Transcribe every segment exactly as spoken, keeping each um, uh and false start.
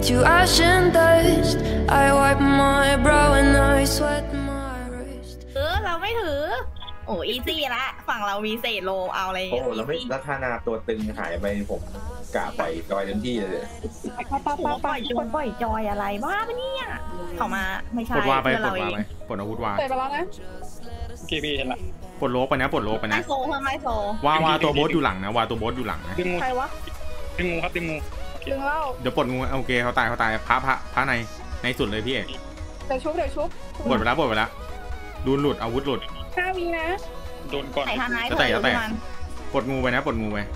to ash and dust. I wipe my brow and I sweat my wrist. เออเราไม่ถือโอ้อีซี่ละฝั่งเรามีเศษโลเอาอะไรโอ้แล้วไม่แล้วธนาตัวตึงหายไปผมกะปล่อยจอยเต็มที่เลยป้าป้าป้าปล่อยจอยปล่อยจอยอะไรบ้าปะเนี่ยเขามาไม่ใช่ปลดวาไปปลดวาไปปลดอาวุธวาเสร็จไปแล้วนะกีบีเห็นละปลดโลไปนะปลดโลไปนะไม่โซเพิ่มไม่โซวาวาตัวโบสอยู่หลังนะวาตัวโบสอยู่หลังนะใครวะดึงงูครับดึงงูดึงเล่าเดี๋ยวปลดงูโอเคเขาตายเขาตายพระพระพระในในสุดเลยพี่เอกเดี๋ยวชุบเดี๋ยวชุบปลดไปแล้วปลดไปแล้วดูหลุดอาวุธหลุดห้าวีนะโดนก่อนใส่ทางไหนแต่แต่ปลดงูไปนะปลดงูไป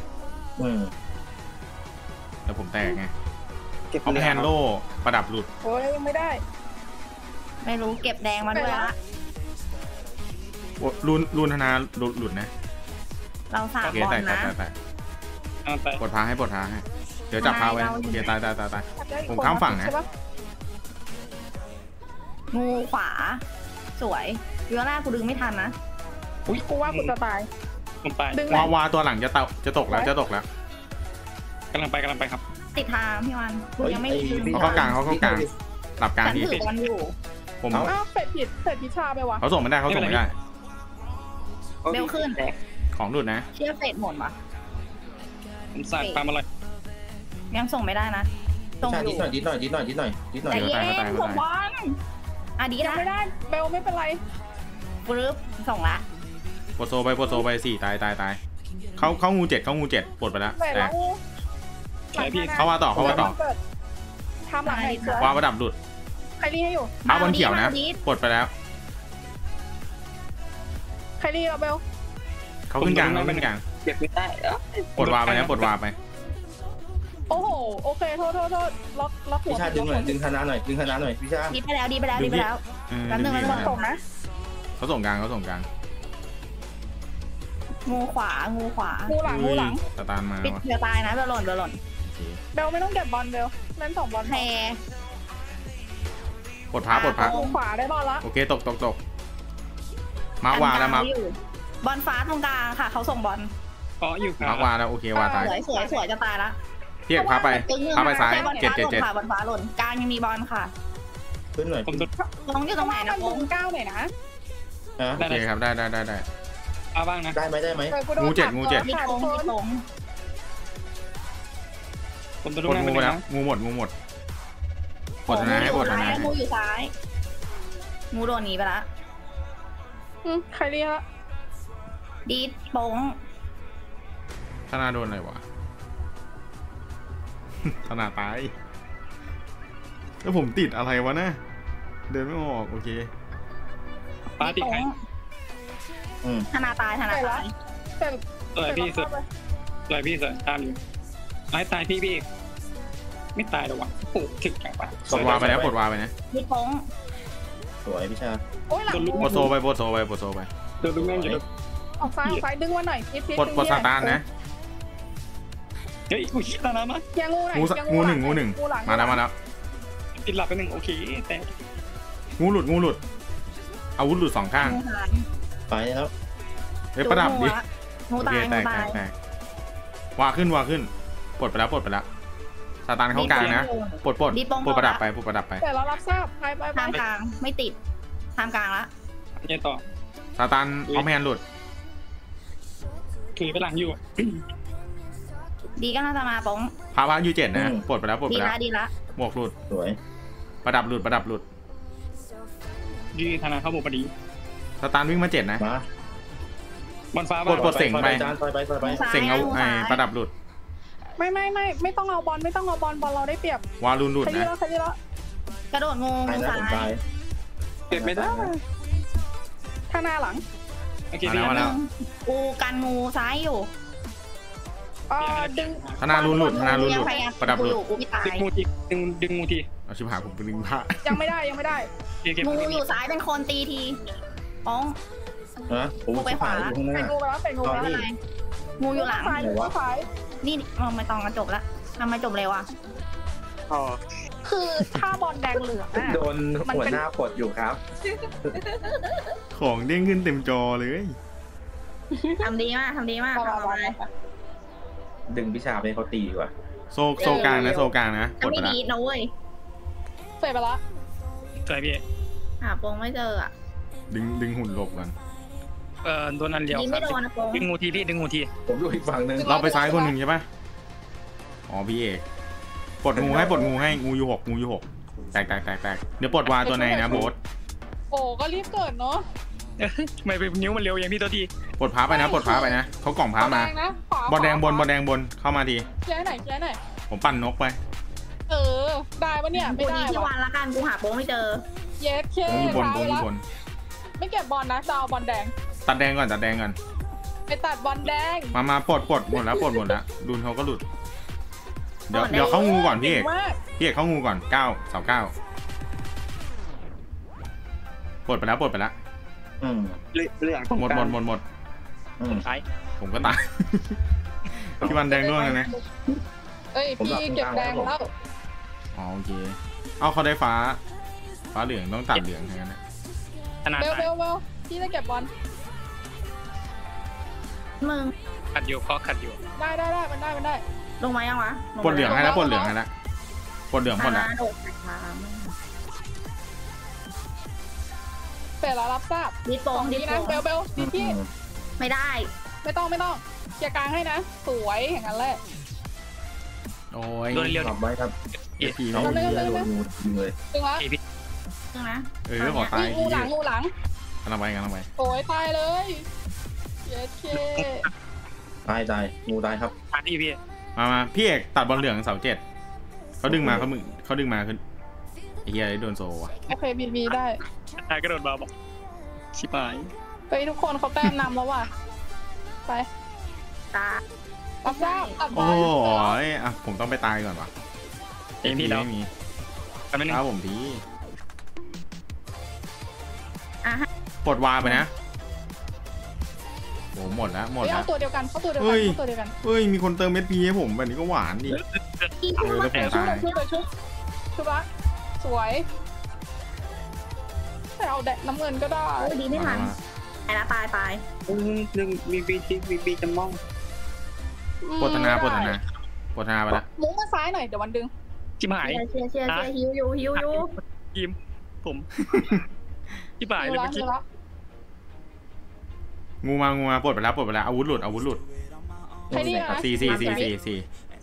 แล้วผมแตกไงเอาแฮนโล่ประดับหลุดโอ้ยยังไม่ได้ไม่รู้เก็บแดงมาด้วยละรุนรุนธนาหลุดหลุดนะเราสามบอลนะปลดพาให้ปลดพาให้เดี๋ยวจับพาไว้โอเคตายตายตายตายผมข้ามฝั่งนะงูขวาสวยเวลากูดึงไม่ทันนะอุ้ยกูว่ากูจะตายผมตายวาวาตัวหลังจะตกจะตกแล้วจะตกแล้วกำลังไปกำลังไปครับติดทางพี่วันกูยังไม่เขาเข้ากลางเขาเข้ากลางหลับกลางที่ผมอ้าวเป็ดผิดเป็ดพิชาไปวะเขาส่งไม่ได้เขาส่งไม่ได้เร็วขึ้นของหลุดนะเชื่อเฟดหมดปะผมสั่งตามอะไรยังส่งไม่ได้นะส่งอยู่นิดหน่อยนิดหน่อยนิดหน่อยนิดหน่อยนิดหน่อยแต่เย็นผมบอลอ่ะดีนะไม่ได้เบลไม่เป็นไรปึ๊บส่งละปลดโซไปปลดโซไปสี่ตายตายตายเขาเขางูเจ็ดเขางูเจ็ดปลดไปแล้วแต่เขาว่าต่อเขาว่าต่อทำหลังไหนว่าประดับหลุดใครรีให้อยู่พาบอลเขียวนะปลดไปแล้วใครรีเอาเบลเขาขึ้นกลางเขาขึ้นกลางเก็บไม่ได้ปลดวาไปนะปลดวาไปโอ้โหโอเคโทษโทษโทษล็อกล็อกหัวพี่ชาดึงหน่อยดึงธนาหน่อยดึงธนาหน่อยพี่ชาดีไปแล้วดีไปแล้วดีไปแล้วแป๊บนึงแล้วส่งนะเขาส่งกลางเขาส่งกลางงูขวางูขวางูหลังงูหลังสตาร์มาปิดเดี๋ยวตายนะเบลหล่นเบลหล่นเบลไม่ต้องเก็บบอลเบลเล่นสองบอลแพ้ปลดพาปลดพาขวาได้บอลละโอเคตกตกตกมาวาแล้วมาบอลฟ้าตรงกลางค่ะเขาส่งบอลอ๋ออยู่มาวาแล้วโอเควาตายสวยสวยสวยจะตายละพี่เอกพาไปพาไปซ้ายเจ็ดเจ็ดเจ็ดบอลฟ้าหล่นกลางยังมีบอลค่ะขึ้นหน่อยผมลงอยู่ตรงไหนนะลงเก้าหน่อยนะโอเคครับได้ได้ได้ได้เอาบ้างนะได้ไหมได้ไหมงูเจ็ดงูเจ็ดมีตรงมีตรงผมจะดูงูไปแล้วงูหมดงูหมดปลดนะให้ปลดนะงูอยู่ซ้ายงูโดนหนีไปละใครเรียกดีดปงธนาโดนอะไรวะธนาตายแล้วผมติดอะไรวะนะเดินไม่ออกโอเคปาติดใครธนาตายธนาตายอะไรพี่สุดอะไรพี่สุดตามอยู่ไอ้ตายพี่พี่ไม่ตายหรอวะโอ้ถึงจังปะปลดวาไปแล้วปลดวาไปนะดีปงสวยพี่ชาโอ้ยหลังปลดโซไปปลดโซไปปลดโซไปเดินดูแม่งอยู่ออกซ้ายออกซ้ายดึงมาหน่อยพิษพิษปลดปลดซาตานนะเฮ้ยอุ้ยตาน้ำมั้ยยังงูไหนงูหนึ่งงูหนึ่งมาแล้วมาแล้วติดหลับไปหนึ่งโอเคแต่งูหลุดงูหลุดอาวุธหลุดสองข้างไปแล้วเฮ้ยประดับดิงูตายงูตายวาขึ้นวาขึ้นปลดไปแล้วปลดไปแล้วซาตานเข้ากลางนะปลดปลดปลดประดับไปปลดประดับไปแต่เรารับทราบไปไปทางกลางไม่ติดทางกลางละเนี่ยต่อซาตานเอาแมนหลุดถือไปหลังอยู่ดีก็น่าจะมาป้องพาพายูเจ็ดนะปลดไปแล้วปลดไปแล้วดีละหมวกหลุดสวยประดับหลุดประดับหลุดดีธนาเข้าบุกพอดีซาตานวิ่งมาเจ็ดนะบอลฟ้าปลดปลดเสียงไปเสียงเอาไอ้ประดับหลุดไม่ไม่ไม่ไม่ต้องเอาบอลไม่ต้องเอาบอลบอลเราได้เปรียบวารุนหลุดนะกระโดดงูซ้ายเก็บไม่ได้ข้างหน้าหลังโอเคมาแล้วกูกันงูซ้ายอยู่เออดึงธนารุนหลุดธนารุนหลุดประดับหลุดดึงงูทีดึงดึงงูทีเอาชิบหายผมเป็นดึงพระยังไม่ได้ยังไม่ได้งูอยู่ซ้ายเป็นคนตีทีป้องงูไปขวาเป็นงูไปแล้วเป็นงูไปแล้วงูอยู่หลังงูซ้ายนี่มันไม่ต้องกระจบแล้วทำไมจบเร็วอ่ะคือถ้าบอลแดงเหลืองโดนหัวหน้ากดอยู่ครับของเด้งขึ้นเต็มจอเลยทำดีมากทำดีมากทำอะไรดึงพิชาไปเขาตีดีกว่าโซโซกลางนะโซกลางนะกจะดไปไม่ละดีนะเว้ยเฟดไปละสวยพี่หาโปงไม่เจออ่ะดึงดึงหุ่นหลบกันเอ่อโดนอันเดียวยิงคไม่รับโดนนะโปงดึงงูทีพี่ดึงงูทีผมอยู่อีกฝั่งหนึ่งเราไปซ้ายคนหนึ่งใช่ปะอ๋อพี่เอกปลดงูให้ปลดงูให้งูอยู่หกงูอยู่หกแตกแตกแตกแตกเดี๋ยวปลดวาตัวในนะโบ๊ทโอ้ก็รีบเกิดเนาะทำไมเป็นนิ้วมันเร็วอย่างพี่ตัวทีปลดพ้าไปนะปลดพ้าไปนะเขากล่องพ้ามาบอลแดงนะขวาบอลแดงบนขวาบอลแดงบนเข้ามาทีเคลียร์ให้หน่อยเคลียร์ให้หน่อยผมปั่นนกไปเออได้ปะเนี่ยกูไม่ดีได้ที่วะวันละกันกูหาโปงไม่เจอเย็ดเคผมอยู่บนผมอยู่บนไม่เก็บบอลนะจะเอาบอลแดงตัดแดงก่อนตัดแดงก่อนไปตัดบอลแดงมามาปลดปลดหมดแล้วปลดหมดแล้วดุนเขาก็หลุดเดี๋ยวเดี๋ยวเข้างูก่อนพี่เอกมากพี่เอกเข้างูก่อนเก้าเสาเก้าปลดไปแล้วปลดไปแล้วอืมเรื่องหมดหมดหมดหมดอืมท้ายผมก็ตาย พี่วันแดงด้วยนะเอ้ยพี่เก็บแดงแล้วอ๋อโอเคเอาเขาได้ฟ้าฟ้าเหลืองต้องตัดเหลืองแทนนะขนาดเบลตาเบยลเบลพี่จะเก็บบอลมึงขัดอยู่ก็ขัดอยู่ได้ได้ได้มันได้มันได้ลงมายังวะปลดเหลืองให้แล้วปลดเหลืองให้แล้วปลดเหลืองหมดแล้วโดดขาเฟดแล้วรับทราบดีโปสอง งดีทีโปนะงเบลเบลดีพี่ไม่ได้ไม่ต้องไม่ต้องเคลียร์กลางให้นะสวยอย่างนั้นแหละโอ้ยโดนเร็วขับไว้ครับเอฟพีเอาไม่เรือโดนงูยิงเลยดึงละพี่นึงนะเออขอตายงูหลังงูหลังกำลังไปกำลังไปโอ้ยตายเลยเย็ดเคตายตายงูตายครับท้ายพี่พี่มามาพี่เอกตัดบอลเหลืองเสาเจ็ดเขาดึงมาเขามึงเขาดึงมาขึ้นไอ้เหี้ยโดนโซว่ะโอเคบีบีได้ท้ายกระโดดเบาบอกชิบหายไปทุกคนเขาแต้มนำแล้วว่ะไปตารับทราบตัดบโอ้อลยอ่ะผมต้องไปตายก่อนว่ะเองพี่แล้วไม่มีกันไม่หนึ่งครับผมพี่อ่ะฮะปลดวาไปนะโอ้หมดแล้วหมดไม่แล้เอาวตัวเดียวกันเขาตัวเดียวเฮ้กันยเขาตัวเดียวกันเฮ้ยมีคนเติมเม็ดพีให้ผมแบบนี้ก็หวานดิอีเออแล้วผมชุบตายชุบเลยชุบชุบละสวยแต่เอาแดงน้ำเงินก็ได้โอ้ยดีไม่ทันมาตายละตายตายหนึ่งมีบีจีมีบีจะมองปลดธนาปลดธนาปลดธนาไปละมุ้งมาซ้ายหน่อยเดี๋ยววันดึงชิบหายเชียร์เชียร์เชียร์เชียร์ฮิวยูฮิวยูทีมผมชิบหายเลยละเมื่อกี้ละงูมางูมาปลดไปแล้วปลดไปแล้วอาวุธหลุดอาวุธหลุดใครดีนะสี่สี่สี่สี่สี่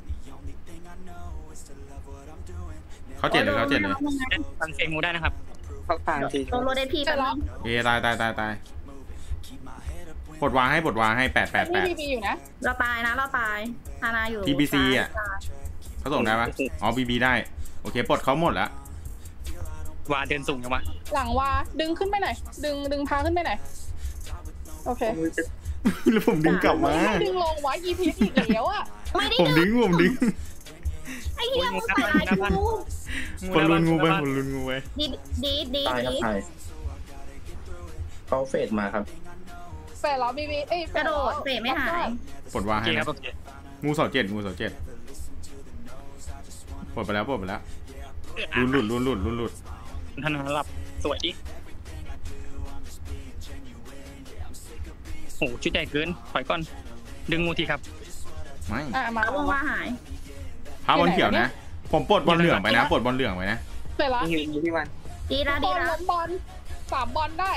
เขาเจ็ดเลยเขาเจ็ดเลยฟันเซงูได้นะครับเข้าทางทีลงโรเดพีแต่แป๊บละนึงเอตายตายตายตายปลดวางให้ปลดวางให้แปดแปดแปนี่ดบีบีอยู่นะเราตายนะเราตายธานาอยู่ที บี ซี อ่ะ เขาส่งได้ปะอ๋อบีบีได้โอเคปลดเขาหมดแล้ววาเดินสูงจังวะหลังวาดึงขึ้นไปหน่อยดึงดึงพาขึ้นไปหน่อยโอเคแล้วผมดึงกลับมาไม่ดึงลงวะอีพีอีกแล้วอ่ะไม่ได้ผมดึงดึงผมดึงไอ้เหี้ยมึงใส่ลายกูคนลุนงูไปคนลุนงูไปดีดีดีตายครับดีตายเขาเฟดมาครับแฟร์ล้อบีบีเอ้ยกระโดดเฟะไม่หายปลดวางโอเคให้ครันะบโอเคงูเสาเจ็ดงูเสาเจ็ดปลดไปแล้วปลดไปแล้วลุนหลุดลุนหลุดลุนหลุดท่านหลับสวยดิโอ้ชุดใหญ่เกินถอยก่อนดึงงูทีครับไม่อ่ะมาเอาวงว่าหายพาบอลเขียวนะ ผมปลดบอลเหลืองไปนะปลดบอลเหลืองไปนะแฟร์ล้ออยู่พี่วันดีบละอดีลละล้มบอลสามบอลได้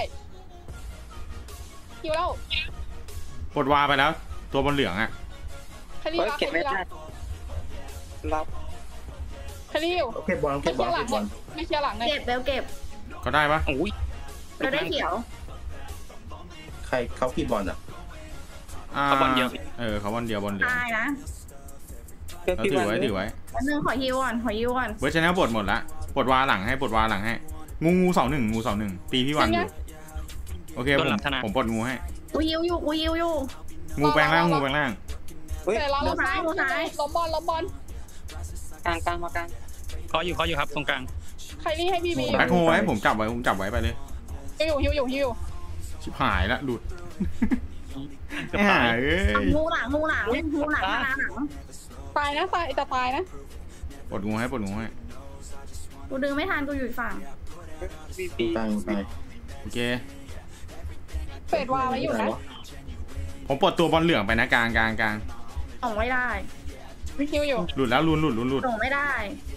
คิวแล้วปลดวาไปแล้ว ตัวบอลเหลืองอ่ะคดีละคดีละรับคดีอยู่โอเคบอลโอเคไม่บอเชีลยร์หโอลังเคบอลไม่เชียร์หลังเลยเก็บเบลเก็บเขาได้ปะโอ้ยเราได้เขียวใครเขากี่บอลอ่ะอ่าเขาบอลเดียวเออเขาบอลเดียวบอลเหลืองตายนะเราถือไว้ถือไว้แป๊บนึงขอฮิวก่อนขอฮิวก่อนเวอร์ชันแนลปลดหมดละปลดวาหลังให้ปลดวาหลังให้งูงูเสาหนึ่งงูเสาหนึ่งตีพี่วันอยู่โอเคผมผมปลดงูให้กูฮิวอยู่กูฮิวอยู่งูแปลงร่างงูแปลงร่างแฟร์ล้อล้มบอลล้มบอลล้มบอลกลางกลางมากลางเขาอยู่เขาอยู่ครับตรงกลางใครนี่ให้บีบีแบ็คโฮไว้ผมจับไว้ผมจับไว้ไปเลยฮิวอยู่ฮิวอยู่ฮิวอยู่ชิบหายละหลุดเกือบไอ้ตาห่าย เอ้ยงูหลังงูหลังงูหลังธานาหลังตายนะตายจะตายนะปลดงูให้ปลดงูให้กูดึงไม่ทันกูอยู่อีกฝั่งตายตายโอเคเฟดวาไว้อยู่นะผมปลดตัวบอลเหลืองไปนะกลางกลางกลางส่งไม่ได้ฮิวอยู่หลุดแล้วหลุดหลุดหลุดหลุดส่งไม่ได้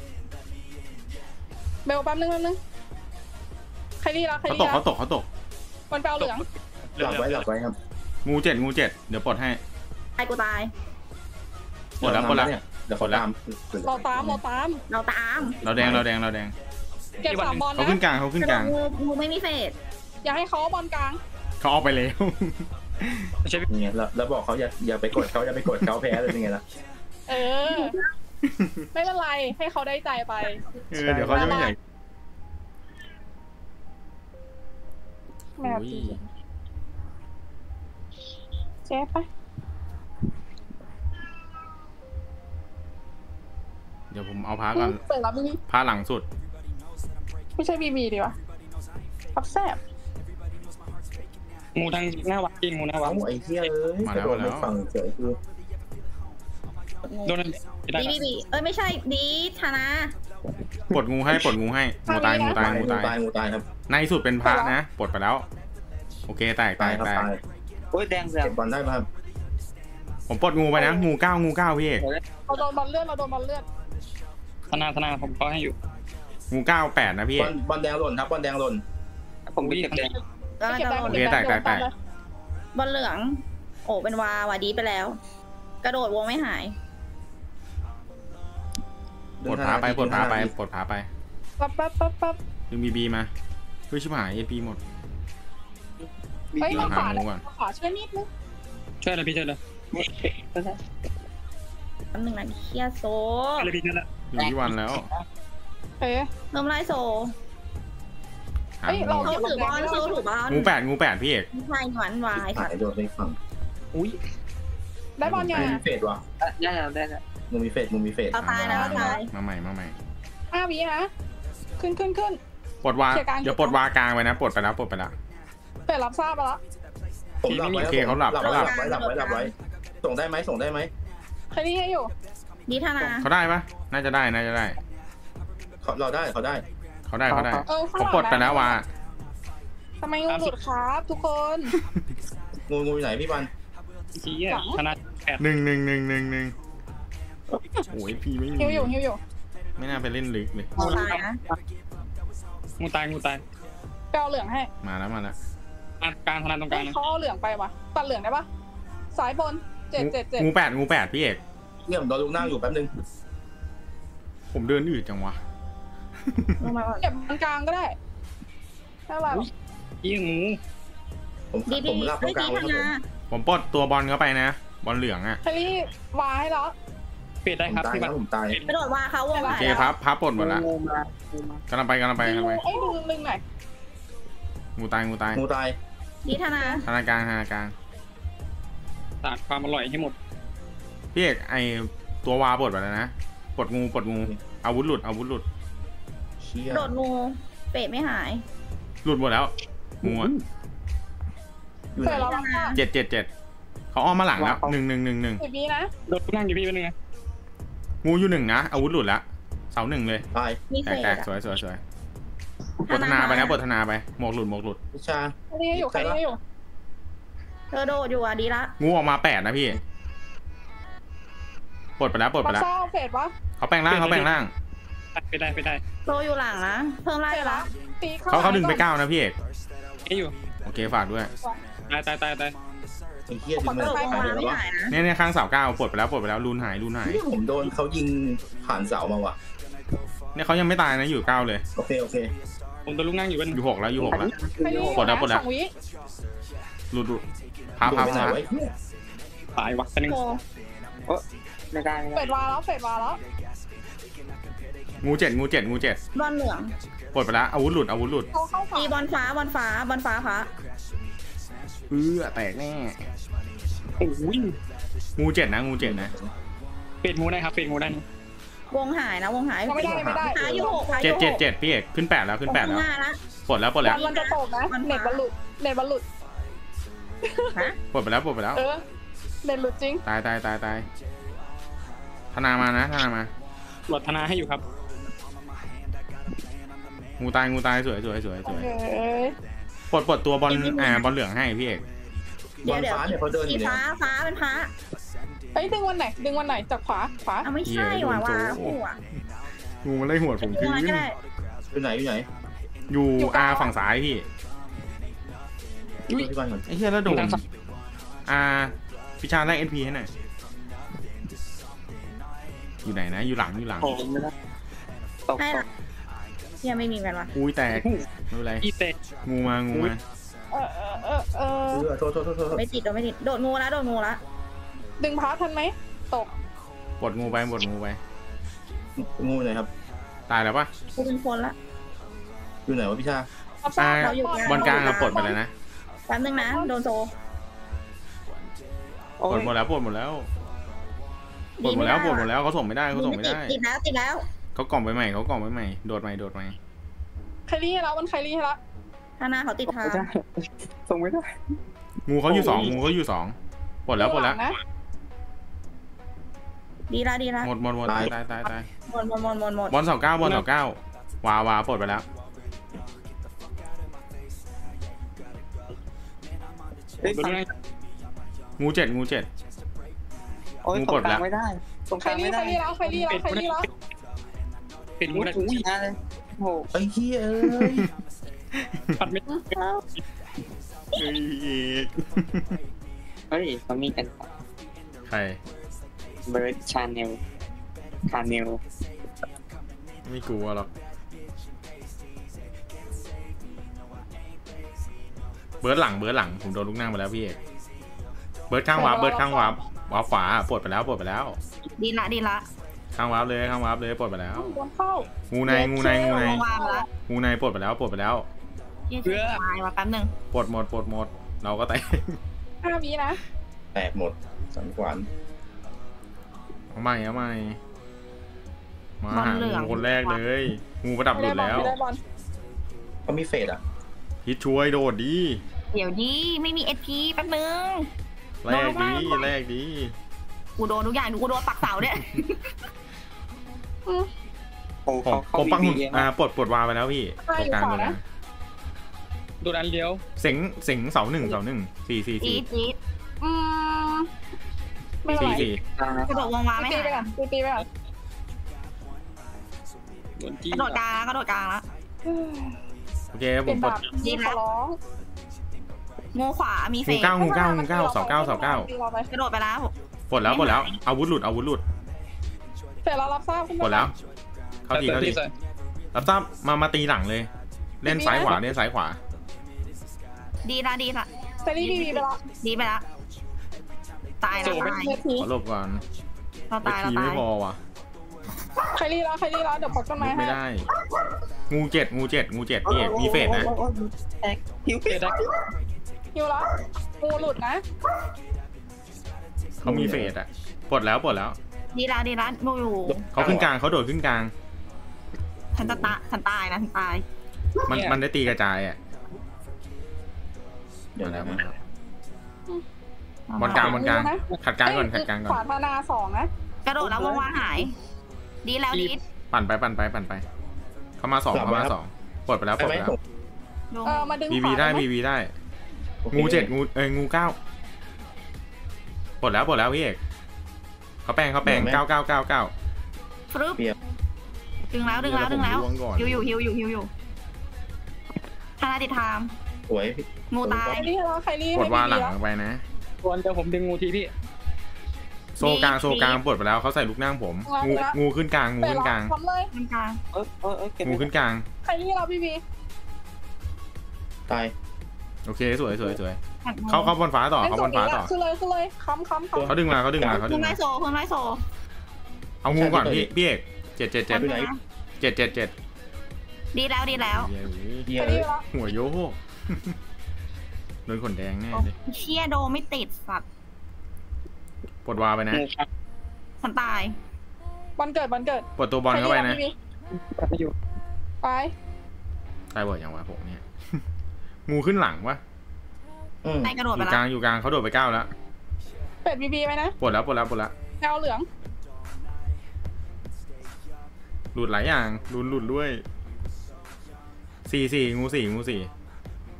เบลแป๊บนึงแป๊บนึงใครดีแล้วใครเขาดีตกแล้วเขาตกเขาตกมันแปลเหลืองหลับไว้หลับไว้ครับงูเจ็ดงูเจ็ดเดี๋ยวปลดให้ไอ้กูตายปลดแล้วปลดแล้วเนี่ยเดี๋ยวเขาตามเราตามเราตามเราตามเราแดงเราแดงเราแดงเก็บสามบอลเขานะขึ้นกลางเขาขึ้นกลางงูงูไม่มีเฟสอย่าให้เขาเอาบอลกลางเขาออกไปแล้วไม่ใช่พี่นี่ไงแล้วแล้วบอกเขาอย่าอย่าไปกดเขาอย่าไปกดเขาแพ้เลยเป็นไงล่ะเออ ไม่เป็นไรให้เขาได้ใจไปเออเดี๋ยวเขาจะไม่ใหญ่แมวโอ้ยจีเจ๊ไปเดี๋ยวผมเอาพาก่อนเปิดรับนี่พาหลังสุดไม่ใช่บีบีดีวะพับแซบงูทางหน้าวัดกินงูหน้าวัเอ้าดไอ้เหี้ยเอ้ยมาแล้วโดนมาแล้วไม่ฟังเฉยคือโดนไม่ได้ดีบีบีเอ้ยไม่ใช่ดีธนาปลดงูให้ปลดงูให้งูตายงูตายงูงูตายตายงูตายครับในสุดเป็นพระนะปลดไปแล้ว โอเคแตกแตตายกครับแตกตายโอ้ยแดงเสือกเก็บบอลได้ไหมครับผมปลดงูไปนะงูเก้างูเก้าพี่เอกเราโดนบอลเลือดเราโดนบอลเลือดธนาธนาผมก็ให้อยู่งูเก้าแปดนะพี่บเออก ลบอลแดงหล่นครับบอลแดงหล่นผมไปเก็บแดงก็เก็บจะได้โดนโอเคแตกแตกแตกบอลเหลือง โอ้เป็นวาวาดีไปแล้ว กระโดดวงไม่หายปลดพาไปปลดพาไปปลดพาไปปั๊บปั๊บปั๊บปั๊บดึงบีบีมาเฮ้ยชิบหายเอพีหมดเฮ้ยหาทางขวางูก่อนขวาช่วยนิดนึงช่วยเลยพี่ช่วยเลยแป๊บนึงนะเคียโซช่วยเลยพี่ช่วยเลยอยู่ที่วันแล้วเฮ้ยเริ่มไล่โซหาเฮ้ยเรางูเขาถือบอลโซถือบอลงูแปดงูแปดพี่เอกใช่หวานวายหายโดนไม่ฟังอุ้ยได้บอลยังงูมีอ่ะเฟดวะได้แล้วได้แล้วงูมีเฟดงูมีเฟดเราตายแล้วเราตายมาใหม่มาใหม่ห้าวินะขึ้นขึ้นขึ้นปลดวาเคลียร์กลางเดี๋ยวปลดวากลางไปนะปลดไปแล้วปลดไปแล้วเปิดรับทราบไปแล้วผมหลับไว้โอเคเขาหลับหลับเขาไว้หหลัลับบไว้หลับไว้หลับไว้ส่งได้ไหมส่งได้ไหมใครนี่ให้อยู่ดีธนาเขาได้ปะน่าจะได้น่าจะได้เขาเราได้เขาได้เขาได้เขาได้เออข้างผมหลังปลดไปแล้ววาทำไมงูหลุดครับทุกคนงูงูอยู่ไหนพี่บันชี้อ่ะธนาแปดหนึ่งหนึ่งหนึ่งหนึ่งหนึ่งโอ้ยพี่ไม่มีฮิวอยู่ฮิวอยู่ไม่น่าไปเล่นลึกเลยเราตายนะงูตายงูตายไปเอาเหลืองให้มาแล้วมาแล้วอ่ะกลางธนาตรงกเฮ้ลางยนะเขาเอาเหลืองไปวะตัดเหลืองได้ปะสายบนเจ็ดเจ็ดเจ็ดงูแปดงูแปดพี่เอกเนี่ยผมโดนลูกนั่งอยู่แป๊บนึงผมเดินอืดจังวะลงมาก่อนเก็บมันกลางก็ได้ได้ป่ะยี่งูผมดีบีผมหลับตรเฮ้ยงกลาดีงไว้ธครับนาผมผมปลดตัวบอลเข้าไปนะ บอลเหลืองอ่ะใครนี่วาให้แล้วเปลี่ยนได้ผมครับตายพี่คบัรัตบผมตายกระโดดวาเขาวงโอหายเคแล้วพับพับปลดหมดละงูมางูมากำลังไปกำลังไปกำลังไปไอ้ยดึงดึงหน่อยงูตายงูตายงูตายดีธนาธนาการธนาการสาดความอร่อยให้หมดพี่เอกไอตัววาปลดไปแล้วนะปลดงูปลดงูอาวุธหลุดอาวุธหลุดเชี่กยระโดดงูเป็ดไม่หายหลุดหมดแล้วงูอะอยู่ไหเปิดนแล้ววาเจ็ดเจ็ดเจ็ดเขาอ้อมมาหลังแล้วหนึ่งหนึ่งหนึ่งหนึ่งสิบวินะโดนนั่งอยู่พี่เป็นไงงูอยู่หนึ่งนะอาวุธหลุดละเสาหนึ่งเลยตายมีแตเฟกสแตกสวยสวยสวยปลดธนาไปนะปลดธนาไปหมวกหลุดหมวกหลุดวิชาใครนี่ให้อยู่ใครนี่ให้อยู่เธอโดดอยู่อ่ะดีละงูออกมาแปดนะพี่ปลดไปแล้วปลดไปปักแล้วซ่าเฟดวะเขาแปลงร่างเขาแปลงร่างไปได้ไปได้โซอยู่หลังนะ เพิ่มไล่เฟดละละตีเขาเขาดึงไปเก้านะพี่เอกไอ้อยู่โอเคฝากด้วยตายตายตายตายไอ้เหี้ยกถึงระเมื่อโดดวงตายมาเดี๋ยวไม่วะหายนะเนี่ยเนี่ยข้างเสาเก้าปลดไปแล้วปลดไปแล้วรูนหายรูนหายเนี่ยผมโดนเขายิงผ่านเสามาว่ะเนี่ยเขายังไม่ตายนะอยู่เก้าเลยโอเคโอเคผมโดนลูกนั่งอยู่เป็นอยู่หกแล้วอยู่หกแล้วใครนี่ปลดแล้วปลดแล้วสองวิหลุดหลุดพาดูพาไปไหนพาไว้เนี่ยตายวะเป็นหนึ่งโกไม่ได้ไม่เฟได้ดวาแล้วเฟดวาแล้วงูเจ็ดงูเจ็ดงูเจ็ดบอลเหลืองปลดไปแล้วอาวุธหลุดอาวุธหลุดเขาเข้าขวาตีบอลฟ้าบอลฟ้าบอลฟ้าพระเออแตกแน่โอ้ยงูเจ็ดนะงูเจ็ดนะเปลี่ยนงูได้ครับเปลี่ยนงูได้นะวงหายนะวงหายยังไม่ได้ยังไม่ได้พายุหกพายุเจ็ดหเจ็ดกเจ็ดพี่เอกขึ้นแปดแล้วขึ้นแปดแล้วห้าละปลดแล้วปลดบแล้อวลมันจะตกนะมันเน็ตบอลหลุดเน็ตบอลหลุดฮะปลดไปแล้วปลดไปแล้วเออเน็ตหลุดจริงตายตายตายตายธนามานะธนามาหลดธนาให้อยู่ครับงูตายงูตายสวยสวยสวยสวยเอ้ยปลดปลดตัวบอลอ่าบอลเหลืองให้พี่เอกบอลฟ้าเนี่ยเขาเดินอสียู่เนี่ยฟ้าฟ้าเป็นพระเอ้ยดึงวันไหนดึงวันไหนจากขวาขวาเอาไม่ใช่ว่ะว่าคู่อ่ะงูมันไล่หัวผมคืนก็ได้อยู่ไหนอยู่ไหนอยู่อาฝั่งซ้ายพี่อยู่ที่บ้านก่อนไอ้เหี้ยแล้วโดนอาพิชาแรกเอ็นพีให้หน่อยอยู่ไหนนะอยู่หลังอยู่หลังโอ้ไม่ได้ตกได้ตละกยังไม่มีกันวะอุ้ยแตกไม่เป็นไรอีเตะงูมางูมาเออเออเออเออเออโทษโทษโทษโทษไม่ติดโดนไม่ติดโดดงูแล้วโดดงูแล้วดึงพาทันไหมตกปลดงูไปปลดงูไปงูไหนครับตายแล้วปะกูเป็นคนละอยู่ไหนวะพี่ชารับทราอ่าบเราอยู่บอลกลางเราปลดไปแล้วนะแป๊บนึงนะโดนโซโอ้ปลดยหมดแล้วปลดหมดแล้วปลดหมดแล้วปลดหมดแล้วเขาส่งไม่ได้เขาส่งไม่ได้ติดแล้วติดแล้วเขากล่องไปใหม่เขากล่องไปใหม่โดดใหม่โดดใหม่ใครรีให้แล้วมันใครรีให้แล้วข้างหน้าเขาติดทางไม่ได้ส่งไม่ได้งูเขาอยู่สองงูเขาอยู่สองปลดแล้วปลดแล้วนะดีละดีละหมดหมดหมดตายตายตายตายหมดหมดหมดหมดหมดบอลเสาเก้าบอลเสาเก้าวาวาปลดไปแล้วเฮ้ยดูด้วยงูเจ็ดงูเจ็ดโอ้ยงูตปลรดงกแล้ลางวไม่ได้ตรงใคกรลางรีไม่ใครได้รีแล้วใครรีแล้วใครรีแล้วปิดอุ้งูยเลยอุ้ยนะเลยโอ้โหไอ้เหี้ยเอ้ยปัดไม่เฮ้ยอีกเฮ้ยเขามีกันใครเบิร์ดชาแนลคาเนลไม่กลัวหรอกเบิร์ดหลังเบิร์ดหลังผมโดนลูกนั่งไปแล้วพี่เอกเบิร์ดข้างวาร์ปเบิร์ดข้างวาร์ปวาร์ปขวาปลดไปแล้วปลดไปแล้วดีละดีละข้างวาร์ปเลยข้างวาร์ปเลยปลดไปแล้วโดนเข้างูในงูในงูในวางละงูในปลดไปแล้วปลดไปแล้วยี่สิบตายว่ะแป๊บนึงปลดหมดปลดหมดเราก็แตกห้าวินะแตกหมดสันขวานเอาใหม่เอาใหม่มาหางูคนแรกเลยงูประดับหลุดแล้วไม่ได้บอลเขามีเฟดอ่ะฮิตช่วยโดดดีเดี๋ยวดีไม่มีเอพีแป๊บนึงแรกดีแรกดีกูโดนทุกอย่างดูกูโดนปักเสาเนี่ยโอ้ผมเขาเขาผมปังมีหุ่นเยอะอ่ามากปลดปลดวาไปแล้วพี่ตรงกลางตรงกลางโดนอันเดียวเสียงเสียงเสาหนึ่งเสาหนึ่งสี่สี่จี๊สี่ดจี๊ดอืมไม่เป็นสี่ไรสี่กลางนะกระโดดวงวาไม่ตีหายไปก่อนตีไปก่อนโดนจี้กระโดดกลางแล้วกระโดดกลางแล้วโอเคผเป็มนปลแบดบยี่ขอร้องงูขวามีเฟงูสเก้างูเก้างูเก้าเสาเก้าเสาเก้าตีเราไปกระโดดไปแล้วปลดแล้วปลดแล้วอาวุธหลุดอาวุธหลุดเสร็จแล้วรับทราบขึ้นปลดแล้ว เข้าทีเข้าทีใส่รับทราบมามาตีหลังเลย เล่นซ้ายขวาเล่นซ้ายขวาดีละดีละเซรีดีไปแล้วดีไปละตายแล้วตายเมทีขอหลบก่อนเราไอตายเราทีตาไม่ยพอว่ะใครรีแล้วใครรีแล้วเดี๋ยวพกต้นลุไม้กให้ไม่ได้ งูเจ็ดงูเจ็ดงูเจ็ดพี่เอกมีเฟสนะโอ้โอ้โอ้แตกหิวเฟเตะดได้ฮิวแล้วงูหลุดนะเขามีเฟสอ่ะปลดแล้วปลดแล้วดีละดีละงูอยู่เขาขึ้นกลางเขาโดดขึ้นกลางฉันจะตายฉันตายนะฉันตายมันมันได้ตีกระจายอ่ะเดี๋ยวมาแล้นะวมาแล้วบอลกลางบอลกลางขัดกลางก่อนขัดกลางก่อขวาน ธนาสองนะกระโดดแล้ววงวาหาย ดีแล้วดีปั่นไปปั่นไปปั่นไป เขามาสองเขามาสองปลดไปแล้วปลดไปแล้วลงเออมาดึงวีขวีวาได้หมวีวีได้ งูเจ็ดงูเอ้ยงูเก้าปลดแล้วปลดแล้วพี่เอกเขาแปลงเขาแปลงเก้าเก้าเก้าเก้าฟรึบดึงแล้วดึงแล้วดึงแล้วฮิวอยู่ฮิวอยู่ฮิวอยู่ธนาติดทามสวยงูตายใครรีแล้วใครรีปลดวาหลังให้ไปนะส่วนเดี๋ยวผมดึงงูทีพี่โซกลางโซกลางปลดไปแล้วเขาใส่ลูกนั่งผม งูงูขึ้นกลางงูเปิดขึ้นกลางพร้อมเลยมันกลางเออเออเออเก็บงูขึ้นกลางใครรีแล้วพี่บีตายโอเคสวยสวยสวยหักงูเขาเขาบนฟ้าต่อเขาบนฟ้าต่อขึ้นเลยขึ้นเลยค้ำค้ำค้ำเขาดึงมาเขาดึงมาเขาดึเพิ่งงมาไล่โซ่เพิ่งไล่โซ่เอางูก่อนพี่พี่เอกเจ็ดเจ็ดเจ็ดอยู่ไหนเจ็ดเจ็ดเจ็ดดีแล้วดีแล้วเหี้ยใครเลรียแล้วหัวโยกโดนขนแดงแน่เลยเชี่ยโดไม่ติดสัตว์ปลดวาไปนะงูครับฉันตายบอลเกิดบอลเกิดปลดตัวบอลเข้าไปนะใครรีแล้วพี่บีกลับไปอยู่ไปตายบ่อยอย่างวะผมเนี่ย งูขึ้นหลังวะอืมไอกระโดอดไปยู่แล้กลาว งอยู่กลางเขาโดดไปเก้าแล้วเป็ดบีบีไหมนะปลดแล้วปลดแล้วปลดแล้วแนวเหลืองหลุดหลายอย่างหลุดหลุดด้วยสี่สี่งูสี่งูสี่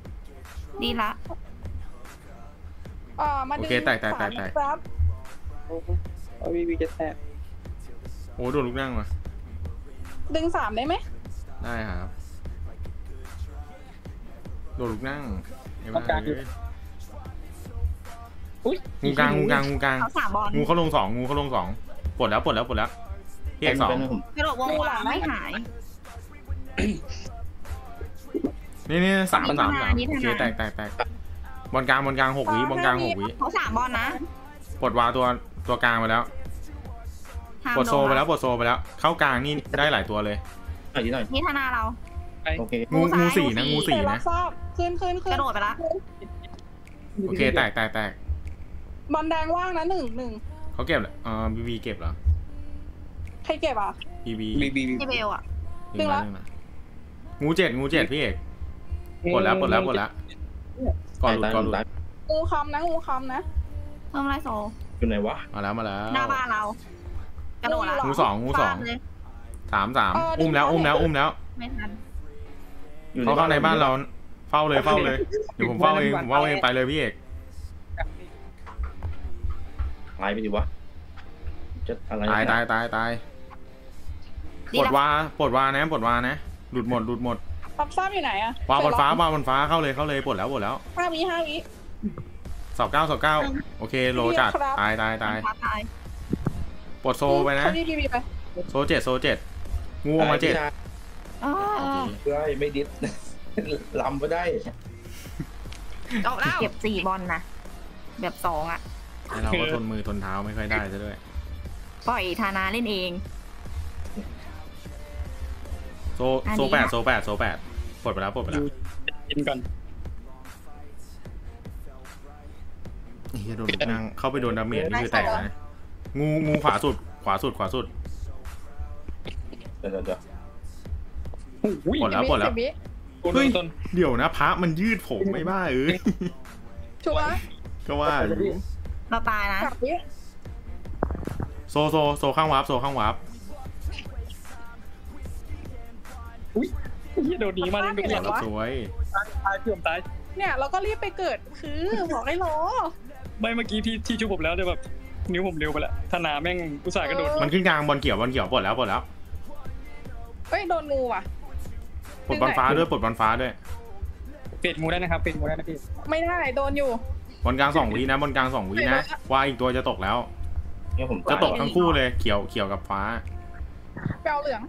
ดีละอ่ามาดึงโอเคแตกแตกแตกแตกครับโอ้โอ้พี่พี่จะแตกโอ้โดนลูกนั่งมาดึงสามได้ไหมได้ครับโดนลูกนั่งเห็นไหมอุ้ยงูกลางงูกลางงูกลางเขาสามบอลงูเขาลงสองงูเขาลงสองปลดแล้วปลดแล้วปลดแล้วพี่เอกสองกระโดดวงวางไม่หายนี่นี่สามสามสามนี่โอธนาเคแตกแตกแตกบอลกลางบอลกลางหกวิบอลกลางหกวิเขาสามบอลนะปลดวาตัวตัวกลางไปแล้วปลดโซไปแล้วปลดโซไปแล้ว เข้ากลางนี่ได้หลายตัวเลยหน่อยนิดหน่อยนี่ธนาเราโอเคงูงูสี่นะงูเฟสี่ดรันะบทราบขึ้นขึ้นขึ้กนระโดดไปละโอเคแตกแตกแตกบอลแดงว่างนะหนึ่งหนึ่งเขาเก็บเหรอเออบีบีเก็บเหรอใครเก็บอ่ะบีบีบีบีบีที่เบลอ่ะดึงละงูเจ็ดงูเจ็ดพี่เอกปลดแล้วปลดแล้วปลดแล้วก่อนหลุดก่อนหลุดงูคำนะงูคำนะเพิ่มไรโซอยู่ไหนวะมาแล้วมาแล้วหน้าบ้านเรา กระโดดละงูสองงูสองฟาดเลยสามสามอุ้มแล้วอุ้มแล้วอุ้มแล้วไม่ทันเขาเข้าในบ้านเราเฝ้าเลยเฝ้าเลยเดี๋ยวผมเฝ้าเองผมเฝ้าเองไปเลยพี่เอกตายไปดิวะจะอะไรตายตายตายตายปลดวาปลดวานะปลดวานะหลุดหมดหลุดหมดรับทราบอยู่ไหนอ่ะวาบนฟ้าวาบนฟ้าเข้าเลยเข้าเลยปลดแล้วปลดแล้วห้าวิห้าวิสอบเก้าสอบเก้าโอเคโลจัดตายตายตายตายปลดโซไปนะเขาดีดีไปโซเจ็ดโซเจ็ดงูออกมาเจ็ดอ๋อเพื่อไม่ดิสลำก็ได้ออกแล้วเก็บสี่บอลนะ แบบสองอ่ะเราก็ทนมือทนเท้าไม่ค่อยได้ซะด้วยปล่อยธานาเล่นเองโซโซแปดโซแปดโซแปดปลดไปแล้วปลดไปแล้วกินก่อนเฮียโดนลูกนั่งเข้าไปโดนดาเมจนี่คือแตกนะงูงูขวาสุดขวาสุดขวาสุดเดี๋ยวเดี๋ยวเดี๋ยวอุ้ยปลดแล้วปลดแล้วสิบวิเฮ้ยต้นเดี๋ยวนะพระมันยืดผมไม่บ้าเอ้ยชัวร์ก็ว่าอยู่เราตายนะสามวิโซโซโซข้างวาร์ปโซข้างวาร์ปอุ้ยโดนดีมาเลยทุกอย่างสวยตายพี่ผมตายเนี่ยเราก็รีบไปเกิดคือบอกให้รอไม่เมื่อกี้พี่ที่ชุบผมแล้วแต่แบบนิ้วผมเร็วไปแล้วธนาแม่งอุตส่าห์กระโดดมันขึ้นกลางบอลเกี่ยวบอลเกี่ยวปลดแล้วปลดแล้วเฮ้ยโดนงูว่ะปลดบอลฟ้าด้วยปลดบอลฟ้าด้วยเปลี่ยนมูได้นะครับเปลี่ยนมูได้นะพี่ไม่ได้โดนอยู่บอลกลางสองวินะบอลกลางสองวินะว่าอีกตัวจะตกแล้วเนี่ยผมจะตกทั้งคู่เลยเขียวเขียวกับฟ้าเปลวเหลือง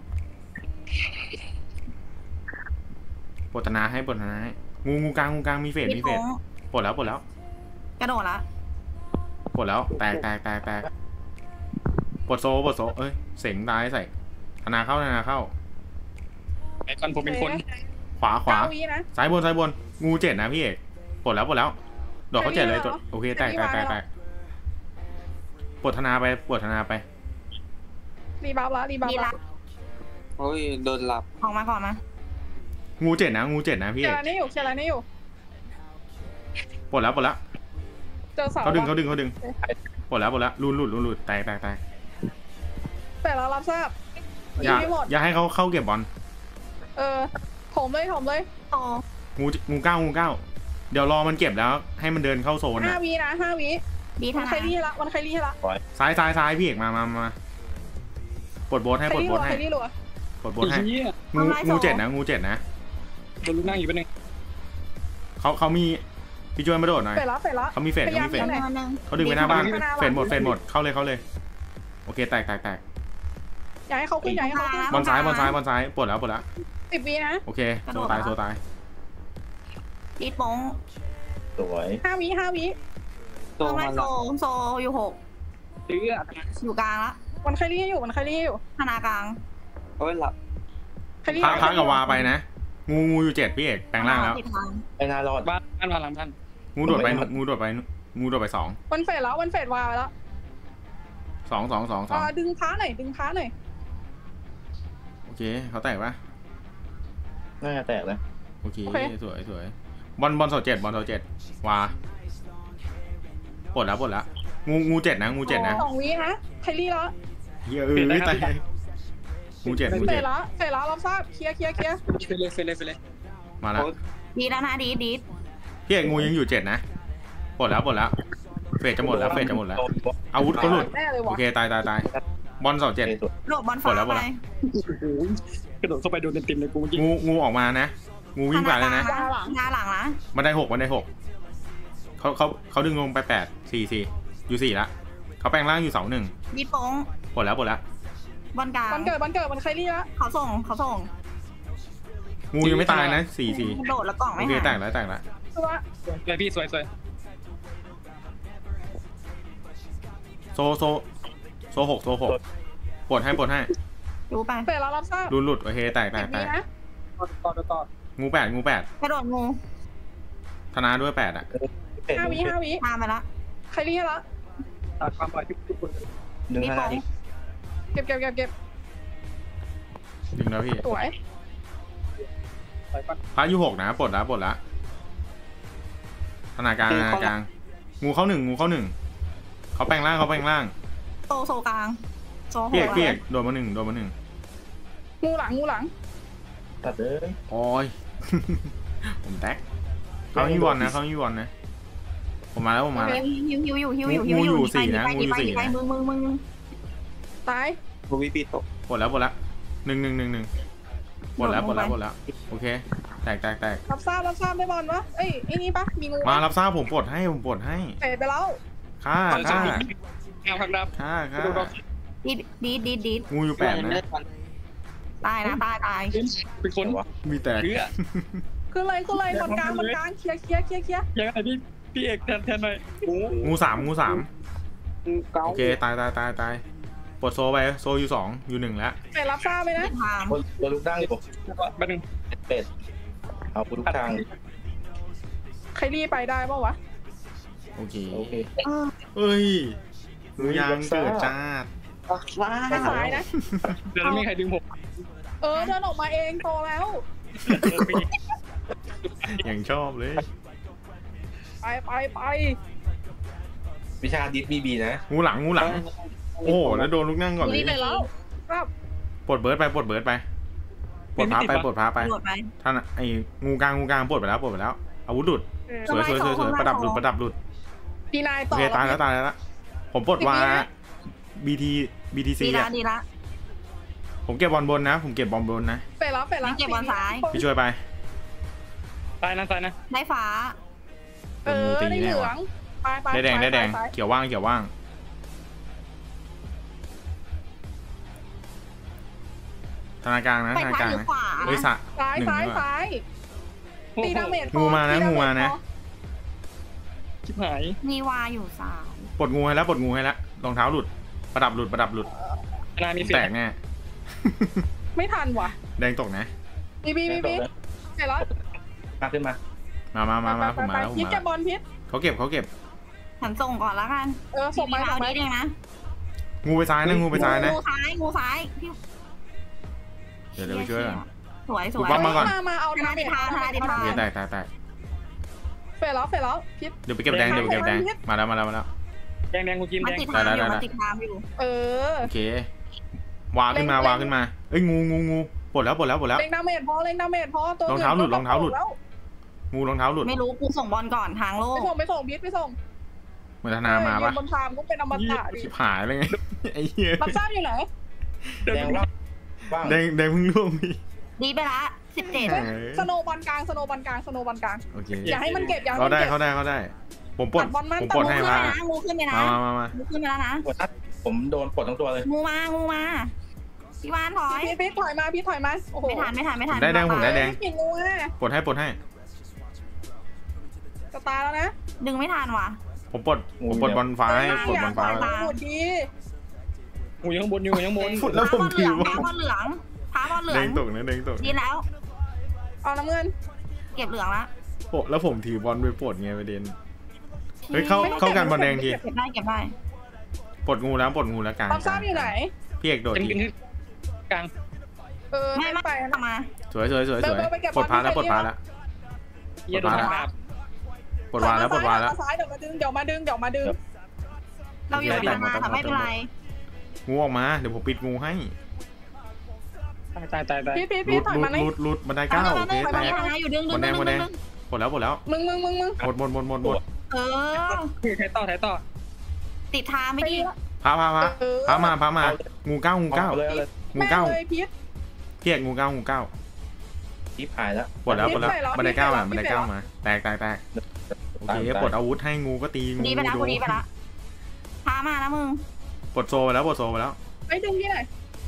ปลดธนาให้ปลดธนาให้งูงูกลางงูกลางมีเฟสมีเฟสปลดแล้วปลดแล้วกระโดดละปลดแล้วแตกแตกแตกแตกปลดโซปลดโซเอ้ยเสงตายใส่ธนาเข้าธนาเข้าไอ้ก่อนผมเป็นคนขวาขวาเก้าวินะซ้ายบนซ้ายบนงูเจ็ดนะพี่เอกปลดแล้วปลดแล้วดอกเขาเจ็ดเลยตัวโอเคแตกแตกแตกแตกปลดธนาไปปลดธนาไปรีบัฟละรีบัฟดีละละโอ้ยโดนหลับออกมาก่อนมางูเจ็ดนะงูเจ็ดนะพี่เคเอลียกร์นี่อยู่เคลียร์นี่อยู่ปลดแล้วปลดแล้วเจอเสาเขาดึงเขาดึงเขาดึงปลดแล้วปลดแล้วลุนหลุดลุนหลุดแตกแตกแตกแต่เรารับทราบอย่าไม่หมดอย่าให้เขาเข้าเก็บบอลเออถมเลยถมเลยโตงูงูเก้างูเก้าเดี๋ยวรอมันเก็บแล้วให้มันเดินเข้าโซนห้านะวินะห้าวิดีธมันนาใครรีให้ละมันใครรีให้ละซ้ายซ้ายซ้ายพี่เอกมามามาปลดโบสให้ใครปลดรีโบรัวสใคให้รรีรัวปลดโบสให้เฮียงูงูเจ็ดนะงูเจ็ดนะโดนลูกนั่งอยู่เป็นหนึ่งเขาเขามีพี่ช่วยมาโดดหน่อยเฟดละเฟดละเขามีเฟดเขามีเฟดหนึ่งหนึ่งเขาดึงไปหน้าบ้านดึงไปหน้าบ้านเฟดหมดเฟดหมดเข้าเลยเข้าเลยโอเคแตกแตกแตกอยากให้เขาขึ้นอยากให้เขาขึ้นบอลซ้ายบอลซ้ายบอลซ้ายปลดแล้วปลดแล้วสิบวินะโอเคโซตายโซตายดีโป้งสวยห้าวิห้าวิโตเพิ่มไรมาหโซลับโซอยู่หกเตื้ออยู่กลางละมันใครรีให้อยู่มันใครรีให้อยู่ธนากลางโอ้ยหลับใครรีพักพักกับวาไปนะงูงูอยู่เจ็ดพี่เอกแปลงร่างแล้วติดทางไอ้นารอดบ้านบ้านพลังท่านงูโดดไปงูโดดไปงูโดดไปสองมันเฟดแล้วมันเฟดวาไปแล้วสองสองสองสองอ่าดึงพ้าหน่อยดึงพ้าหน่อยโอเคเขาแตกปะน่าจะแตกแล้วโอเคสวยสวยบอลบอลโซเจ็ดบอลโซเจ็ดวาปลดแล้วปลดแล้วงูงูเจ็ดนะงูเจ็ดนะสองวินะใครรีแล้วเฮ้ยเอ้ยตายงูเจ็ดงูเฟเจ็ดดแล้วเฟดแล้วรับทราบเคลียร์เคลียร์เคลียร์เฟเลยเฟเลยเฟเลยมาแล้วดีแล้วนะดีดีพี่เอกงูยังอยู่เจ็ดนะปลดแล้วปลดแล้วเฟฟสจะหมดแล้วเฟสจะหมดแล้วอาวุธก็หลุดแน่เลยโอวะเคตายตายตายบอลเสาเจ็ดโดดบอลฟ้าหมดแล้วหมดไปแล้วโอ้โหกระโดดเข้าไปโดนเต็มๆเลยกูเมื่อกี้งูงูออกมานะงูวิ่งไปเลยนะยาหลังยาหลังนะบันไดหกบันไดหกเขาเขาเขาดึงลงไปแปดสี่สี่อยู่สี่ละเขาแปลงร่างอยู่เสาหนึ่งบีโป้งหมดแล้วหมดแล้วบอลกลางมันเกิดมันเกิดมันใครนี่ละเขาส่งเขาส่งงูยังไม่ตายนะสี่สี่โดดแล้วกล่องโอไม่เคหายแตกแล้วแตกแล้วคือว่าสวยพี่สวยสวยโซโซโซหกโซหกปลดให้ปลดให้รู้ไปเฟสเรารับทราบรุนหลุดโอเคแตกแตสิกบแตวิกนะต่อต่อต่อต่องูแปดงูแปดกระโดดงูธนาด้วยแปดอ่ะห้าวิห้าวิตามไปละใครนี่ละตัดความปล่อยทุกคนบีโป้งเก็บเก็บเก็บเก็บดึงแล้วพี่สวยปล่อยก่อนพระยุหกนะปลดแล้วปลดแล้วธนาการธนากลางงูเข้าหนึ่งงูเข้าหนึ่งเขาแปลงร่างเขาแปลงร่างโตโซกลางโซโหพี่เอกพี่เอกโดนมาหนึ่งโดนมาหนึ่งงูหลังงูหลังตัดเลยโอ้ย ผมแตกเขามีวอนนะเขามีวอนนะผมมาแล้วผมมาแล้วฮิวฮิวฮิวฮิวฮิวฮิวงูอยู่ฮิวสี่นะไปงูอยู่ไปสี่ไปนะมึงมึงมึงตายบูวิปีตกปลดแล้วปลดแล้วหนึ่งหนึ่งหนึ่งหนึ่งปลดแล้วปลดแล้วปลดแล้วโอเคแตกแตกแตกรับทราบรับทราบได้บอลวะเอ้ยไอ้นี่ปะมีงูมารับทราบผมปลดให้ผมปลดให้เฟสไปแล้วฆ่าฆ่าแนวพักดับฆ่าฆ่าดีดีดีดีงูอยู่แปดนะตายนะตายตายเป็นคนมีแตกเพื่อคืออะไรคืออะไรบอลกลางบอลกลางเคลียร์เคลียร์เคลียร์เคลียร์ยังไงพี่พี่เอกแทนแทนหน่อยงูสามงูสามเกาโอเคตายตายตายตายปลดโซไปโซอยู่สองอยู่หนึ่งแล้วเฟสรับทราบไปนะทางคนตัวลูกนั่งอยู่แป๊บนึงเป็ดเอาทุกทางใครรีไปได้ปะวะโอเคโอเคเออเอ้ยงูยางเกิดจ้าดว้าไปซ้ายนะเดี๋ยวไม่มีใครดึงผมเออเดินออกมาเองโตแล้วอย่างชอบเลยไปไปไปวิชาดิสบีบีนะงูหลังงูหลัง โอ้โหแล้วโดนลูกนั่งก่อนเลรียไปแล้วครับปลดเบิร์ดไปปลดเบิร์ดไปปลดพาไปปลดพาไปโดดไปท่านไอ้งูกลางงูกลางปลดไปแล้วปลดไปแล้วอาวุธหลุดสวยสวยสวยสวยประดับหลุดประดับหลุดดีนายโอต่อเคตายแล้วตายแล้วผมปลดวาบีทีบีทีซีดีละอ่ะดีละผมเก็บบอลบนนะ ผมเก็บบอลบนนะเฟสแล้วเฟสแล้วเก็บบอลซ้ายพี่ช่วยไปตายนะตายนะได้ฟ้าเออได้เหลืองไปไปได้แดงได้แดงไปเขียวว่างเขียวว่างธนาการนะไปธนาซ้ายการหรือนะขวาเฮ้ยสะซ้ายหนึ่งซ้ายดีกว่าซ้ายตีดาเมจงูมานะงูมานะชิบหายมีวาอยู่สามปลดงูให้แล้วปลดงูให้แล้วรองเท้าหลุดประดับหลุดประดับหลุดนามีเสีแตยกแน่ไม่ทันว่ะแดงตกนะบีบีบีบีเสร็จแล้วมาขึ้นมามามามามาผมมาแล้วผมพิษมาแกแล้วบอลพิษเขาเก็บเขาเก็บฉันส่งก่อนแล้วกันเออส่งไปเอาส่งไปนิดนึงนะงูไปซ้ายนะงูไปซ้ายนะงูซ้ายงูซ้ายพี่เดี๋ยวเดี๋ยวไปช่วยก่อนสวยสปุ๊วยบปั๊บมาก่อนมามาเอาธนาดิพาธนาดิพาโอเคแตกแตกแตกเฟสแล้วเฟสแล้วพิษเดี๋ยวไปเก็บแดงเดี๋ยวไปเก็บแดงมาแล้วมาแล้วมาแล้วแดงแดงกูกินมันแดงติดทางอยู่ได้ได้มันติดทางอยู่เออโอเค วางขึ้นมาวางขึ้นมา เอ้ยงูงูงูปลดแล้วปลดแล้วปลดแล้วเล็งดาเมจพอเล็งดาเมจพอตัวรองเท้าหลุดรองเท้าหลุด งูรองเท้าหลุดไม่รู้กูส่งบอลก่อนทางโลไปกส่งไปส่งพิษไปส่งเหมือนธนามาปะบนทางก็เป็นอมตะดิชิบหายเลยไง ไอ้เหี้ยรับทราบอยู่ไหนแดงว่างว่างแดงแดงเพิ่งร่วงพี่ดีไปละสิบเจ็ดสโนบอลกลางสโนบอลกลางสโนบอลกลางโอเคอย่าให้มันเก็บอย่าให้เขามันได้เก็บเขาได้เขาได้ ผมปลดตัดบอลมันผมตัดปลดบอลให้ขึ้นมาไปนะงูขึ้นไปนะมามามามางูขึ้นไปแล้วนะปวดนะผมโดนปลดทั้งตัวเลยงูมางูมาพี่วานถอยพิษพิษถอยมาพิษถอยมาโอ้โหไม่ทันไม่ทันไม่ทันได้แดงผมได้แดงปิดงูแน่ปลดให้ปลดให้จะตายแล้วนะดึงไม่ทันว่ะผมปลดผมปลดบอลฟ้าให้ปลดบอลฟ้าอย่ฟ้าหมดดีกูยังข้างบนอยู่ยังบนแล้วผมถือท้าบอลเหลืองท้าบอลเหลืแดองงตกนะแดงตกดีแล้วเอาน้ำเงินเก็บเหลืองละโอ้แล้วผมถือบอลไปปลดไงประเด็น เฮ้ยเข้าเข้ากันบอลแดงทีเก็บได้เก็บได้ปลดงูแล้วปลดงูแล้วกลางรับทราบอยู่ไหนพี่เอกโดดเป็นทีเป็นกลางเออไม่ไม่ไปทำมาสวยสวยสวยสวยเดินไปเก็บปลดพาแล้วบปอลลดที่พาไหนแล้วเยี่ยโดนดาบปลดวาแล้วปลดวาแล้วซ้ายเดี๋ยวมาดึงเดี๋ยวมาดึงเดี๋ยวมาดึงเราอยู่ทางมาค่ะไม่เป็นไรงูออกมาเดี๋ยวผมปิดงูให้ตายตายตายตายพี่พี่หลุพี่ดถอยหลุมาดไหนหลุดหลุดบันไดเก้าโอเคไปแตกทางอยู่ดึงดึบงนแดดึงงบนแดดึงงหมดแล้วหมดแล้วมึงมึงมึงมึงหมดหมดหมดหมดหมดปวดเออคือไถ่ต่อไถ่ต่อติดทางไม่ดีพาพาพาพามาพามางูเก้างูเก้าเลยเลยงูเก้าแม่เลยพีทเพียกงูเก้างูเก้าที่พายแล้วปลดแล้วปลดแล้วพี่ไปเหรอบันไดเก้าอ่ะพี่บันไปไดเหรอเก้ามาแตกแตกแตกโอเคปลดอาวุธให้งูก็ตีงูดีไปแล้วดูกูดีไปละพามาแล้วมึงปลดโซไปแล้วปลดโซไปแล้วไอ้ดึงที่ไหน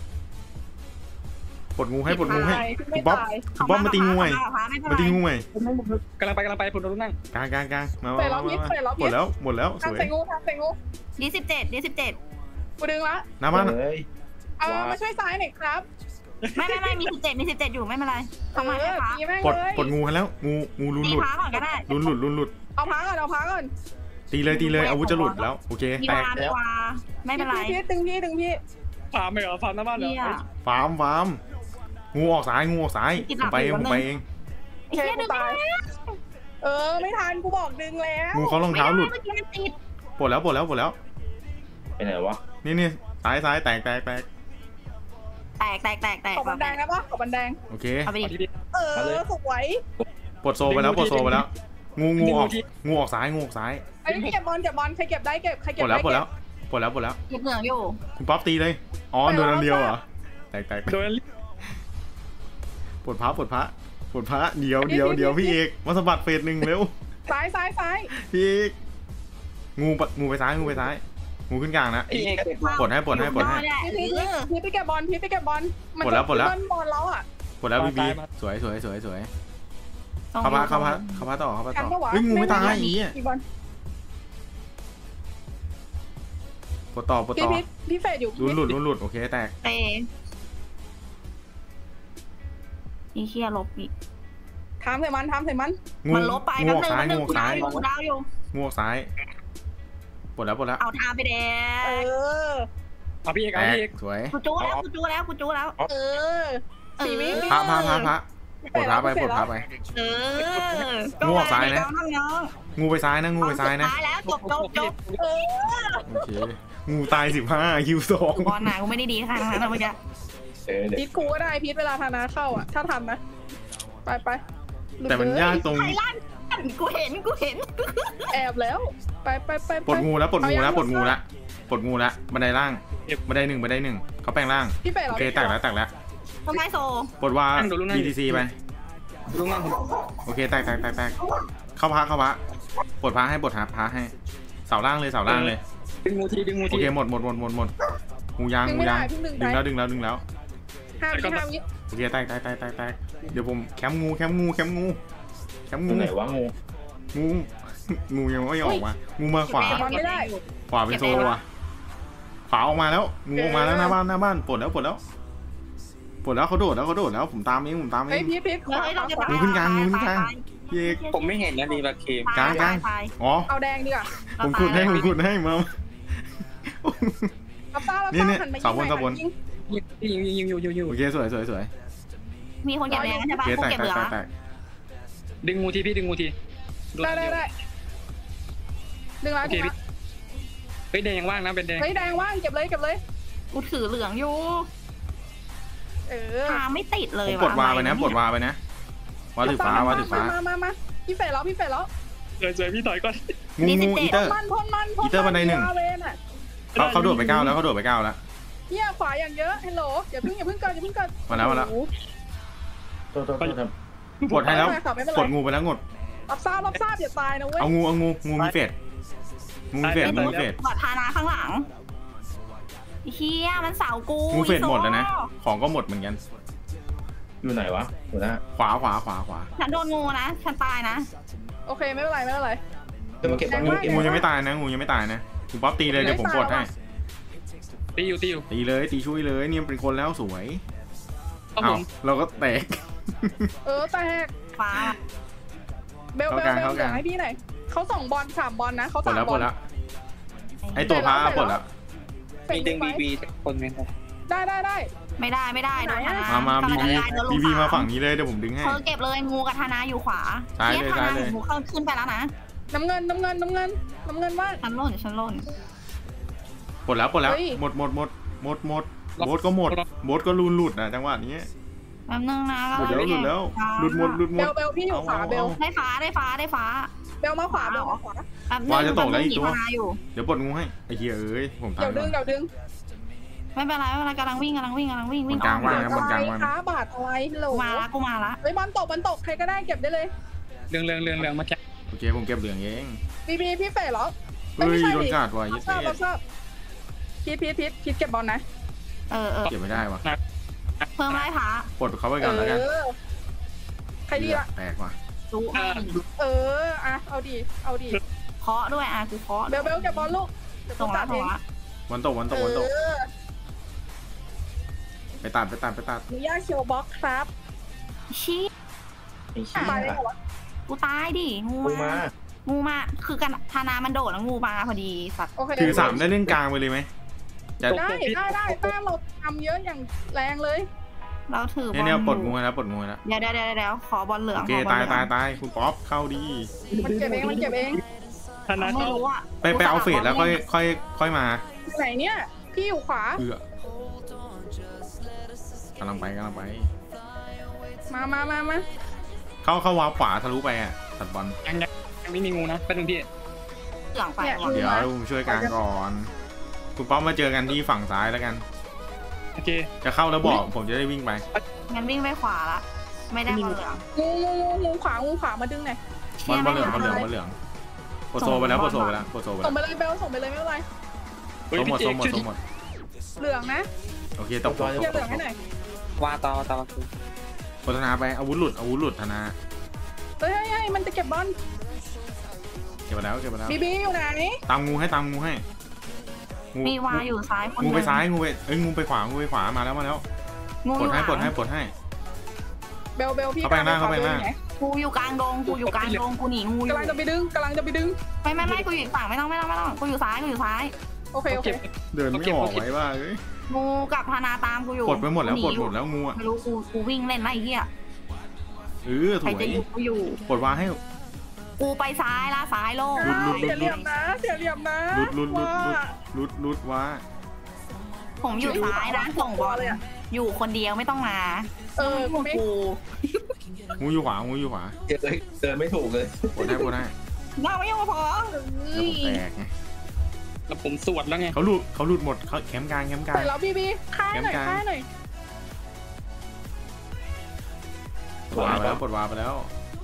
ปลดงูให้ปลดงูให้ตายคุณป๊อปคุณป๊อปมาตีงูไงพาไม่เป็นมาไรตีงูไงกำลังไปกำลังไปผมโดนนั่งกลางกลางกลางมาไปมาแล้วมาพีทมาไปแล้วหมพีดทแล้วหมดแล้วสทางวยใส่งูทางใส่งูดีสิบเจ็ดดีสิบเจ็ดกูดึงละหน้าบ้านเฮ้ยเอามาช่วยซ้ายหน่อยครับไม่ไม่ไม่มีสิบเจ็ดมีสิบเจ็ดอยู่ไม่เป็นไรเข้ามาเอให้อพาตีแม่งปลดเลยปลดงูให้แล้วงูงูรุนตีหลุดพาก่อนก็ได้รุนหลุดรุนหลุดเอาพักก่อนเอาพักก่อนตีเลยตีเลยอาวุธจะหลุดแล้วโอเคดีแตกวาดีวาไม่เป็นไรพีทดึงพี่ดึงพี่ฟาร์มไม่เหรอฟาร์มหน้าบ้านเหรอเฮียฟาร์มฟาร์มงูออกซ้ายงูออกซ้ายติดหลัผมงไปเองอยู่ผมแป๊บนึงไปเองไอ้เฮียดึงไม่ได้เออไม่ทันกูบอกดึงแล้วงูเขารองเท้าหลุดเมื่อกี้มันติดปลดแล้วปลดแล้วปลดแล้วไปไหนวะนี่นี่ซ้ายซ้ายแตกแตกแตกแตกแตกแตกแตกขอบบันแดงนะปะขอบบันแดงโอเคเอาไปเอาดิที่พี่เออสวยปลดโซไปแล้วปลดโซไปแล้ว งูงูออกงูออกซ้ายงูออกซ้ายไอ้เก็บบอลเก็บบอลใครเก็บได้เก็บใครปเก็ลบดได้แล้วปลดเก็แล้บวปลดแล้วปลดแล้วหยิบเหลืองอยู่คุณป๊อปตีเลยอ๋อโดนอันเดียวเหรอแตกแตกแตกโดนปลดพระปลดพระปลดพระเดี๋ยวเดี๋ยวเดี๋ยวพี่เอกมาสะบัดเฟสหนึ่งเร็วซ้ายซ้ายซ้ายพี่เอกงูปะงูไปซ้ายงูไปซ้ายงูขึ้นกลางนะพี่เอกเก็บมาปลดให้ปลดให้ปลดให้พีทพีทไปเก็บบอลพีทไปเก็บบอลมันปลดแล้วปลดแล้วมันบอลแล้วอ่ะปลดแล้วบีบีสวยสวยสวยสวยเข้าพระเข้าพระเข้าพระต่อเข้าพระกันต่อปะวะเฮ้ยงูไม่ตายอีอ่ะอีบอลปลดต่อปลดพี่ต่อพีทพี่เฟดอยู่ลุ้นหลุดลุ้นหลุดโอเคแตกเตะอีเฮียลบอีกทำใส่มันทำใส่มันงูมันลบไปงูแป๊บออกนึงซ้ายแป๊บนึงูงออกซ้ายกูดาวอยู่กูดาวอยู่งูออกซ้ายปลดแล้วปลดแล้วเอาทางไปแดเอง อเอาพี่เอกแตเอากพี่เอกสวยกูจู้แล้วกูจู้แล้วกูจู้แล้วเออสี่วิพระพระพระพระปลดพระไปปลดพระไปเอองูออกซ้ายนะน้องงูไปซ้ายนะงูไปซ้ายนะซ้ายแล้วจบจบจบเออโอเคงูตายสิบห้าคิวสองบอลหนากูไม่ได้ดีขนาดนั้นนะเมื่อกี้เออเดี๋ยวพีทกูก็ได้พีทเวลาธนาเข้าอ่ะถ้าทันนะไปไปแต่มันยากตรงไทยลั่นกูเห็นกูเห็นแอบแล้วไปไปไปปลดงูแล้วปลดงูแล้วปลดงูแล้วปลดงูแล้วบันไดล่างบันไดหนึ่งบันไดหนึ่งเขาแปลงร่างพี่เฟดโอเราเคแตกแล้วแตกแล้วทำไมโซปลดว่า บี ที ซี ไปลุงนั่งผมโอเคแตกแตกแตกแตกเข้าพระเข้าพระปลดพระให้ปลดพระให้เสาล่างเลยเสาล่างเลยดึงงูทีดึงงูโอทีเคหมดหมดหมดหมดหมดงูยางดึงงูไม่ยาได้งเพิ่งดึงดึงไปแล้วดึงแล้วดึงแล้วห้าวิห้าวิโอเคแตกแตกแตกแตกแตกเดี๋ยวผมแคมงูแคมงูแคมงูแคมตรงูงไหนวะงูงูงูยังไม่ออกมางูมาขวาบอลไม่ได้ขวาเป็นโซอะขวาออกมาแล้วงูออกมาแล้วหน้าบ้านหน้าบ้านปลดแล้วปลดแล้วปลดแล้วเขาโดดแล้วเขาโดดแล้วผมตามเองผมตามเอเฮ้ยงพีทพีทขวาเฮ้ยเราจะขวางูขึ้นกลางงูขึ้นกลางพี่เอกผมไม่เห็นนะดีบาเคมกลางกลาง อ๋อเอาแดงดีกว่าผมขุดให้ผมขุดให้มาเอาต้าเรานี่ต้าเนี่ยหันมายิงเสาบนหน่อยเสาบนยิงยิงยิงยิงยิงยิงยิงโอเคสวยสวยสวยมีคนเก็บแรงใช่โอปะเคกูแตกเก็บแตเหลืกอแตกแตกดึงงูทีพี่ดึงงูทีได้ได้ได้ดึงแล้วโอเคดึงพี่แล้วเฮ้ยแดงยังว่างนะเป็นแดงเฮ้ยแดงว่างเก็บเลยเก็บเลยกูถือเหลืองอยู่เออทางไม่ติดเลผยมปลดวาไปนะปลดวาไปนะวาถือฟ้าวาถือฟ้ามามามาพี่เฟดแล้วพี่เฟดแล้วเฉยๆพี่ถอยก่อนงูงูอีเตอร์มันพ่นมันพ่นอีเตอร์บันไดหนึ่งวาเวนอ่ะเขาเขาโดดไปเก้าแล้วเขาโดดไปเก้าแล้วเนี่ยขวาอย่างเยอะฮัลโหลอย่าเพิ่งอย่าเพิ่งเกินอย่าเพิ่งเกินมาแล้วมาแล้วโอ้โหตัวตัวตัวครับปลดให้แล้วไม่เป็นไรค่ะไม่เป็นไรปลดงูไปแล้วงดรับทราบรับทราบอย่าตายนะเว้ยเอางูเอางูงูมีเฟดงูมีเฟดงูมีเฟดกอดทานาข้างหลังเฮียมันเสากูงูเฟดหมดแล้วนะของก็หมดเหมือนกันอยู่ไหนวะหัวหน้าขวาขวาขวาขวาฉันโดนงูนะฉันตายนะโอเคไม่เป็นไรไม่เป็นไรจะมาเก็บงูงูเก็บงูยังไม่ตายนะงูยังไม่ตายนะคุณป๊อปตีเลยเดี๋ยวผมปลดให้ตีอยู่ตีอยู่ตีเลยตีช่วยเลยนี่มันเป็นคนแล้วสวยเอาผอ้าวมเราก็แตกเออแตกฟ้าเบลเบลเข้ากลางเบลเข้ากเหลืลางองให้พี่หน่อยเขาส่งบอลสามบอลนะเขาปลดสามแล้วบปลอดลแล้วไอตัวพาปลดแล้วมีดึงบีบีคนไหมครับได้ได้ได้ไม่ได้ไม่ได้โดนทานามามาบีบีโดนบีลูกบีขมาฝั่งนี้เลยเดี๋ยวผมดึงให้เธอเก็บเลยงูกับทานาอยู่ขวาซ้ายเลยนี่ทาซ้ายนาเลยหนูเข้าขึ้นไปแล้วนะน้ำเงินน้ำเงินน้ำเงินน้ำเงินว่างฉันล่นฉันล่นปลดแล้วปลดแล้วเฮ้ยหมดหมดหมดหมดหมดโบสก็หมดโบสก็รูนหลุดนะจังหวะนี้แป๊บนึงนะหลุดแล้วหลุดแล้วหลุดหมดหลุดหมเบดลเบลพี่อยู่ขวาเบลได้ฟ้าได้ฟ้าได้ฟ้าเบบลมาขวาเบลมาขวาวาจะตกแล้วอีกตัวมาอยู่เดี๋ยวปลดงูให้ไอ้เหี้ยเอ้ยผมตายเดี๋ยวดึงเดี๋ยวดึงไม่เป็นไรไม่เป็นไรกำลังวิ่งกำลังวิ่งกำลังวิ่งวิ่งกลางว่างนะบนกลางว่างค้าบาทอะไรฮัลโหลกูมาละกูมาละไอ้บอลตกบอลตกใครก็ได้เก็บได้เลยเรื่องเรื่องเรื่องเรื่องมาแค่โอเคผมเก็บเหลืองเองบีบีพี่เฟรเหรอเฮ้ยโดนกาดว่ะรัยิ่บงทราบเท่รับทราบพีทพีทพีทพีทเก็บบอลนะเออเออเก็บไม่ได้ว่ะเพิ่มไล่ผาปลดเขาไปก่อนแล้วกันเออใครดีละแตกว่ะรู้เอออ่ะเอาดีเอาดีเคาะด้วยอ่ะกูเคาะเบลเบลเก็บบอลลูกเดี๋ยวส่งตัละดส่เอง งละวันตกวันตกวันตกเออไปตัดไปตัดไปตัดหนูย่าเคียวบ็อกครับชี้ไอ้เหี้ตายได้ยเหรอวะกูตายดิงูมึงมามางูมาคือกันธานามันโดดแล้วงูมาพอดีสัตว์โอเคถือสามได้เล่นกลางไปเลยไหมจะได้ได้ได้แต้มเราทำเยอะอย่างแรงเลยเราถือบอเนี่ยลเนี่ยปลดงูแล้วปลดงูแล้วเดี๋ยวเดี๋ยวเดี๋ยวเดี๋ยวขอบอลเหลืองโอเคขอบอลตายเหลืองตายตายคุณป๊อปเข้าดีมันเก็บเองมันเก็บเองธนาไม่เข้ารู้อ่ะไปไปเอาเฟสแล้วค่อยค่อยค่อยมาไหนเนี่ยพี่อยู่ขวาเอือกำลังไปกำลังไปมามามามาเข้าเข้าวาร์ปขวาทะลุไปอ่ะตัดบอลยังยังยังไม่มีงูนะเป็นหนึ่งพี่เหลืองไปว่ะเดี๋ยวผมช่วยกลางก่อน คุณป๊อปมาเจอกันที่ฝั่งซ้ายแล้วกันโอเคจะเข้าแล้วบอกผมจะได้วิ่งไปงั้นวิ่งไปขวาละไม่ได้บอลเหลืองงูงูงูงูขวางูขวามาดึงหน่อยบอลบอลเหลืองบอลเหลืองบอลเหลืองโปโซไปแล้วโปโซไปแล้วโปโซไปส่แล้งวไปเลยเบลส่งไปเลยไม่เป็นไรเฮ้ยส้มหมพี่ดเจส้มหมดช่วยส้มหมดเหลืองนะโอเคตกตกตเก็บกเหลืองให้หน่อยว่าต่อต่อคือโฆษณาไปอาวุธหลุดอาวุธหลุดธนาเฮ้ยเฮ้ยมันจะเก็บบอลเก็บไปแล้วเก็บไปแล้วบีบีอยู่ไหนตามงูให้ตามงูให้งูมีวาอยู่ซ้ายคนงูนึงไปซ้ายงูไปเอ้ยงูไปขวางูไปขวามาแล้วมาแล้วงูปลดให้อยู่ปลดหให้ลังปลดให้เบลเบลพี่เข้าไปหน้าเข้าไปหน้ากูอยู่กลางดงกูอยู่กลางดงกูหนีงูอกำลังยู่จะไปดึงกำลังจะไปดึงไม่ไม่ไม่กูอยู่อีกฝั่งไม่ต้องไม่ต้องไม่ต้องกูอยู่ซ้ายกูอยู่ซ้ายโอเคโอเคเก็บเดินไม่ออกไว้ว่าเอ้ยงูกับธนาตามกูอยู่ปลดไปหมดแล้วกูปลดนีอหมยู่ดแล้วงูอ่ะไม่รู้กูกูวิ่งเล่นไรเหี้ยเออสใครวยจะอยู่กูอยู่ปลดวาให้กูไปซ้ายละซ้ายโล่งหลุดหลุดหลุเสียดเหลี่ยมนะเสียเหลี่ยมนะหลุดหลุดหลุดว่าหลุดหลุดวาผมอยู่ซ้ายนะส่งบอลเลยอะอยู่คนเดียวไม่ต้องมาเออพวกไม่กูงูอยู่ขวางูอยู่ขวาเดินเดินไม่ถูกเลยปลดให้ปลดให้เราไม่ยังมาพอแล้วผมแตกไงแล้วผมสวดแล้วไงเขาหลุดเขาหลุดหมดเขาแคมป์กลางแคมป์กลางใส่แล้วบีบีค่ายหน่อยแกมกลางค่ายหน่อยปลดวาไปแล้วปลดวาไปแล้ว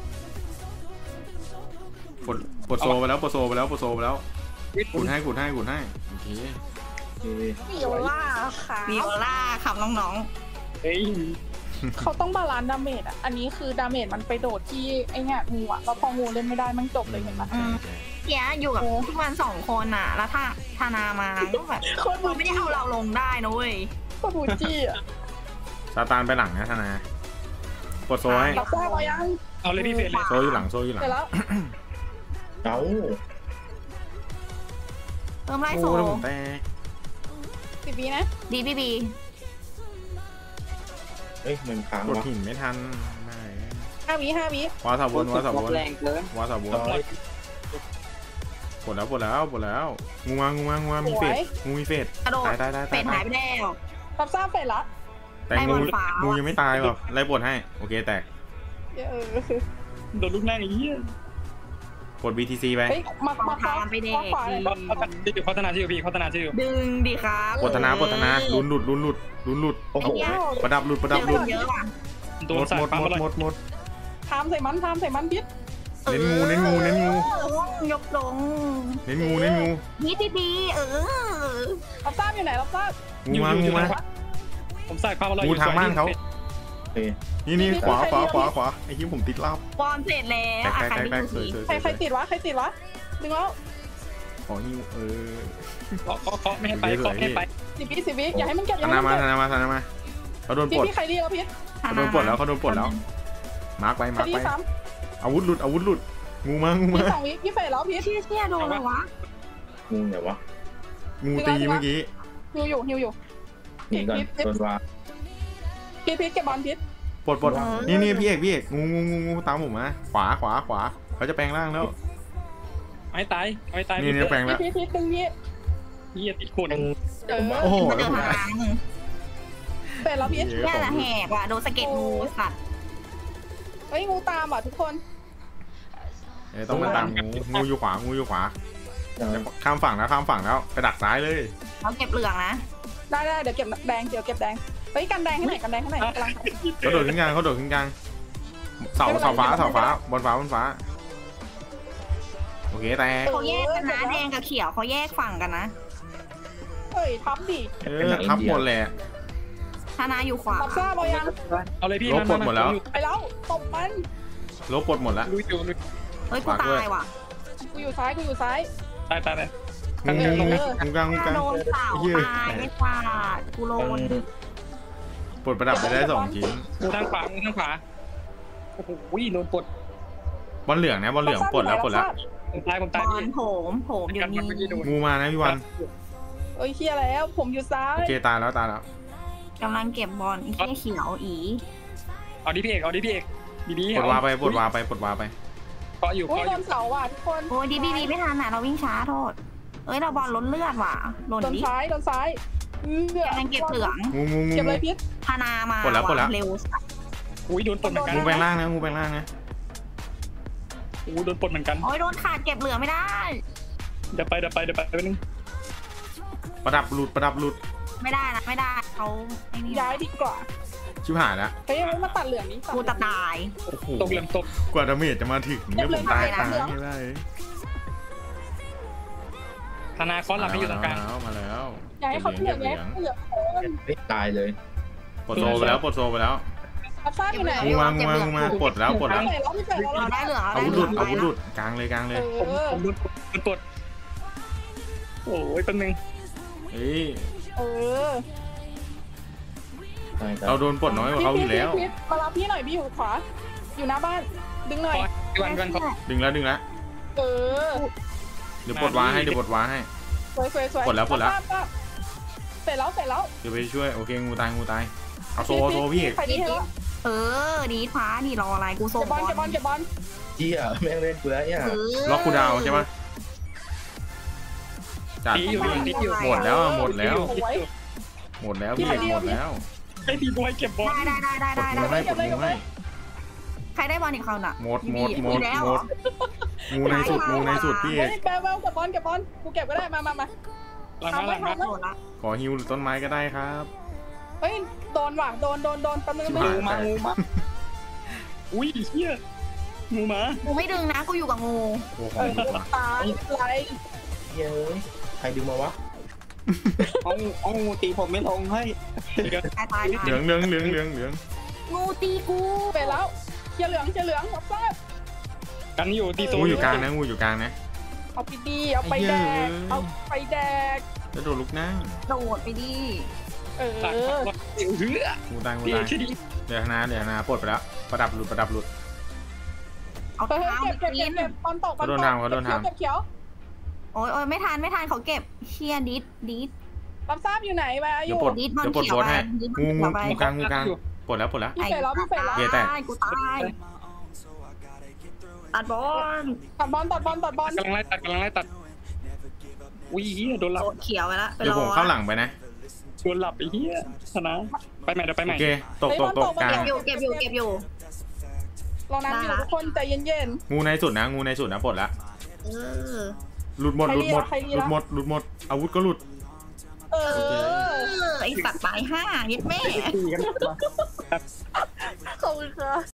ปลดปลดโซไปแล้วปลดโซไปแล้วปลดโซไปแล้วขุดให้ขุดให้ขุดให้โอเคฟิโอล่าค่ะวิโอล่าขับน้องเฮ้ยเขาต้องบาลานซ์ดาเมจอ่ะ อันนี้คือดาเมจมันไปโดดที่ไอเนี่ยงูอ่ะแล้วพองูเล่นไม่ได้มันจบเลยเห็นปะๆอืมเกียอยู่กับทุกวันสองคนอ่ะ แล้วถ้าธนามาก็แบบโคตรบูมันไม่ได้เอาเราลงได้นะเว้ยโคตรบูจี้อ่ะซาตานไปหลังนะธนาปลดโซให้เราแทรกเรายังเอาเลยพี่เฟรเลยโซอยู่หลังโซอยู่หลังเสร็จแล้วเอ้าเพิ่มไล่โซโอ้แล้วผมแตกสิบวินะบีบีบีเฮ้ยมันค้างกดวะหินไม่ทันได้ห้าวิห้าวิวาสาวนวาสาวนแรงเกินวาสาวนปลดแล้วปลดแล้วปลดแล้วงูมางูมางูมามีเฟสงูมีเฟสกระโดดตายตายตายเป็ตายดหายไปแล้วรับทราบเสร็จแล้วแต่งูให้บอลฟ้างูงูยังไม่ตายหรอกไล่ปลดให้โอเคแตกเออโดนลูกแรกไอ้เหี้ยปลด บี ที ซี ไปเฮ้ยมามาขวาขวาเลยพัฒนาชื่อพี่พัฒนาชื่อดึงดิครับปลดธนาปลดธนาลุนหลุดลุนหลุดลุนหลุดโอ้โหประดับหลุดประดับหเยลุอะดเยอะว่ะโดหมนดสาหยมดปั๊มหมดอะไรหมดหมดทามใส่มันทามใส่มันพิษเน้นงูเน้นงูเน้นงูยกลงเน้นงูเน้นงูนี่ดีๆเออรับทราบอยู่ไหนรับทราบงูมางูมาผมใส่ปั๊มอะไรงูทางบ้านเขาโอเคนี่นี่ขวาขวาขวาขวาไอ้ที่ผมติดลาบบอลเสร็จแล้วแตกอาแตกคารแตกที่แตดูกสวยสีสวยใครใครติดวะใครติดวะดึงแล้วขอหิวเออเคาะเคาะเคาะไม่ให้ไปเคาะไม่ให้ไปสิบวิสิบวิอย่าให้มันเก็บอธย่าให้นามันมาเก็บธนามาธนามาเขาโดนพี่ปลดพี่ใครดีแล้วพิษเขาโดนปลดแล้วเขาโดนปลดแล้วมาร์กไปใครมาร์กดีไปซ้อาวุธหลุดอาวุธหลุดงูมางูำมาพี่สองวิพี่เฟรแล้วพิษเชี่ยเชี่ยโดนเลยวะงูไหนวะงูตีเมื่อกี้ฮิวอยู่ฮิวอยู่หนีก่อนโดนวาพิษพิษเก็บบอลพิษปลดปลดนี่นี่พี่เอกพี่เอกงูงูงูงูตามผมมาขวาขวาขวาเขาจะแปลงร่างแล้วไม่ตายไม่ตายนี่นี่แปลงแล้วพิษพิษดึงพี่เหี้ยติดคนเออโอ้โหมาเจอทางเฟรแล้วพิษแย่ละแหกว่ะโดนสะเก็ดงูสัตว์เฮ้ยงูตามอ่ะทุกคนเอ้ยต้องมาตามงูงูอยู่ขวางูอยู่ขวาข้ามฝั่งแล้วข้ามฝั่งแล้วไปดักซ้ายเลยเราเก็บเหลืองนะได้ได้เดี๋ยวเก็บแดงเดี๋ยวเก็บแดงเฮ้ยกันแดงให้หน่อยกันแดงให้หน่อยกำลังเขาโดดขึ้นกลางเขาโดดขึ้นกลางเสาเสาฟ้าเสาฟ้าบนฟ้าบนฟ้าโอเคแต่เขาแยกกันนะแดงกับเขียวเขาแยกฝั่งกันนะเฮ้ยทับดิเออทับหมดเลยธนาอยู่ขวาทับซ่าบอยังเอาเลยพี่ลบปลดหมดแล้วไปแล้วตบมันลบปลดหมดแล้วลุยอยู่ลุยเฮ้ยกูตายว่ะกูอยู่ซ้ายกูอยู่ซ้ายตายตายเลยงูงูงูกลางงูกลางโดนเสาตายไม่ฟาดกูโลนปลดประดับไปได้สองชิ้นงูทางขวางูทางขวาโอ้โหโดนปลดบอลเหลืองนะบอลเหลืองปลดแล้วปลดแล้วผมตายผมบตายอพี่ลโผมโผมอยู่นี่งูมานะพี่วันเอ้ยเฮียแล้วผมอยู่ซ้ายโอเคตายแล้วตายแล้วกำลังเก็บบอลไอ้เขียวอีเอาดิพี่เอกเอาดิพี่เอกดีดีปลดวาไปปลดวาไปปลดวาไปเกาะอยู่โอ้ยเกาะอโดยู่นเสาว่ะทุกคนโอ้ยดีดีดีไม่ทันอ่ะเราวิ่งช้าโทษเอ้ยเราบอลล้นเลือดว่ะหล่นโดนดิซ้ายโดนซ้ายเอื้อกำลังเก็บเหลืองงูงูงูเก็บเลยพิษธนามาปลดแล้วปลดแล้วเร็วสัสอุ้ยโดนปลดเหมือนกันงูแปลงร่างนะงูแปลงร่างนะอู้โดนปลดเหมือนกันโอ้ยโดนขาดเก็บเหลืองไม่ได้เดี๋ยวไปเดี๋ยวไปเดี๋ยวไปไปนึงประดับหลุดประดับหลุดไม่ได้นะไม่ได้เขาไอ้นี่ย้ายดีกว่าชิบหายแล้วเฮ้ยมาตัดเหลืองนี้กูจะตายโอ้โหตกเหลี่ยมตกกว่าดาเมจจะมาถึงเนี่ยผมตายตายไม่ได้ธนาคอนหลับไม่อยู่ตรงกลางมาแล้วมาแล้วย้ายเขาเหลืองย้ายเหลืองไม่ตายเลยปลดโซไปแล้วปลดโซไปแล้วทับซ่าอยู่ไหนงูมางูมางูมาปลดแล้วปลดแล้วไม่เราไม่เจอเราได้เหลืองอาวุธหลุดอาวุธหลุดกลางเลยกลางเลยผมผมโดนโดนปลดโอ้ยแป๊บนึงเฮ้ยเออตายตายเราโดนปลดน้อยกว่าเขาอยู่แล้วพี่มารับพี่หน่อยพี่อยู่ขวาอยู่หน้าบ้านดึงหน่อยพี่วันพี่วันขอดึงแล้วดึงแล้วเออเดี๋ยวปลดวาให้เดี๋ยวปลดวาให้สวยสวยสวยกดแล้วกดแล้วเสร็จแล้วเสร็จแล้วเดี๋ยวไปช่วยโอเคงูตายงูตายเอาโซโซพี่ใครดีให้แล้วเออดีฟ้านี่รออะไรกูส่งเก็บบอลเก็บบอลเก็บบอลเจี๊ยแม่งเล่นกูแล้วเนี่ยล็อกคูดาวใช่ปะจัดตีอยู่ตีอยู่หมดแล้วหมดแล้วสวยหมดแล้วพี่หมดแล้วให้พี่บอยเก็บบอลได้ได้ได้ได้ปลได้ดงูให้ปลดงูให้ใครได้บอลอีกคนอ่ะหมดหมดหมดแล้วหมดงูในสุดงูในสุดพี่เอเฮ้กยแบลแบลเก็บบอลเก็บบอลกูเก็บก็ได้มามามาหลังมาหลังมาโดนละขอฮิวหรือต้นไม้ก็ได้ครับเฮ้ยโดนว่ะโดนโดนโดนแป๊บนึงชิบนึหายงงูมางูมาอุ้ยเฮียงูมากูไม่ดึงนะกูอยู่กับงูโอ้โหเออตายไรเย้ยใครดึงมาวะเอาเอางูตีผมไม่ลงให้ตายตายเหลืองเหลืองเหลืองเหลืองเหลืองงูตีกูไปแล้วเขียวเหลืองเขียวเหลืองรับทราบกันอยู่ตีโซงูอยู่กลางนะงูอยู่กลางนะเอาไปดีเอาไปแดกเอาไปแดกแล้วโดนลุกนั่งโดดไปดิเออหลังมาเดี๋ยวเหืองูตายงูพี่ตายชื่อดีเดี๋ยวนะเดี๋ยวนะปลดไปแล้วประดับหลุดประดับหลุดเอาเฮ้ยเท้าเก็บไปเก็บกิเก็บนเก็บตอนตกเขาโดนทำเขาโดนทำเก็บเขียวโอ้ยโอ้ยไม่ทันไม่ทันเขาเก็บเชียดิดดิดรับทราบอยู่ไหนมาอเดี๋ยวยู่ปลดดิดบอลเดี๋ยวปลดเขียวโบสไปให้ดิดบอลงูงูเขียวไปงูกลางงูกลางปลดแล้วปลดแล้วพี่เฟรแล้วพี่เฟรแล้วเย้แตกกูตายตัดบอลตัดบอลตัดบอลตัดบอลกำลังไล่ตัดกำลังไล่ตัดอุ้ยเฮียโดนหลับโดดเขียวไปละไปเดี๋ยวรผอมเข้าหลังไปนะโดนหลับไอ้เฮียชนะไปใหม่เดี๋ยวไปใหโอม่เคตกตกตกกลางเก็บอยู่เก็บอยู่เก็บอยู่รอน้ำอยู่ทุกคนใจเย็นงูในสุดนะงูในสุดนะปลดแล้วเออหลุดหมดหลุดหมดใครดีหลุละดหมดหลุดหมดอาวุธก็หลุดๆเออไอสัตว์ตายห้านิดแม่ตีกันขอบคุณค่ะ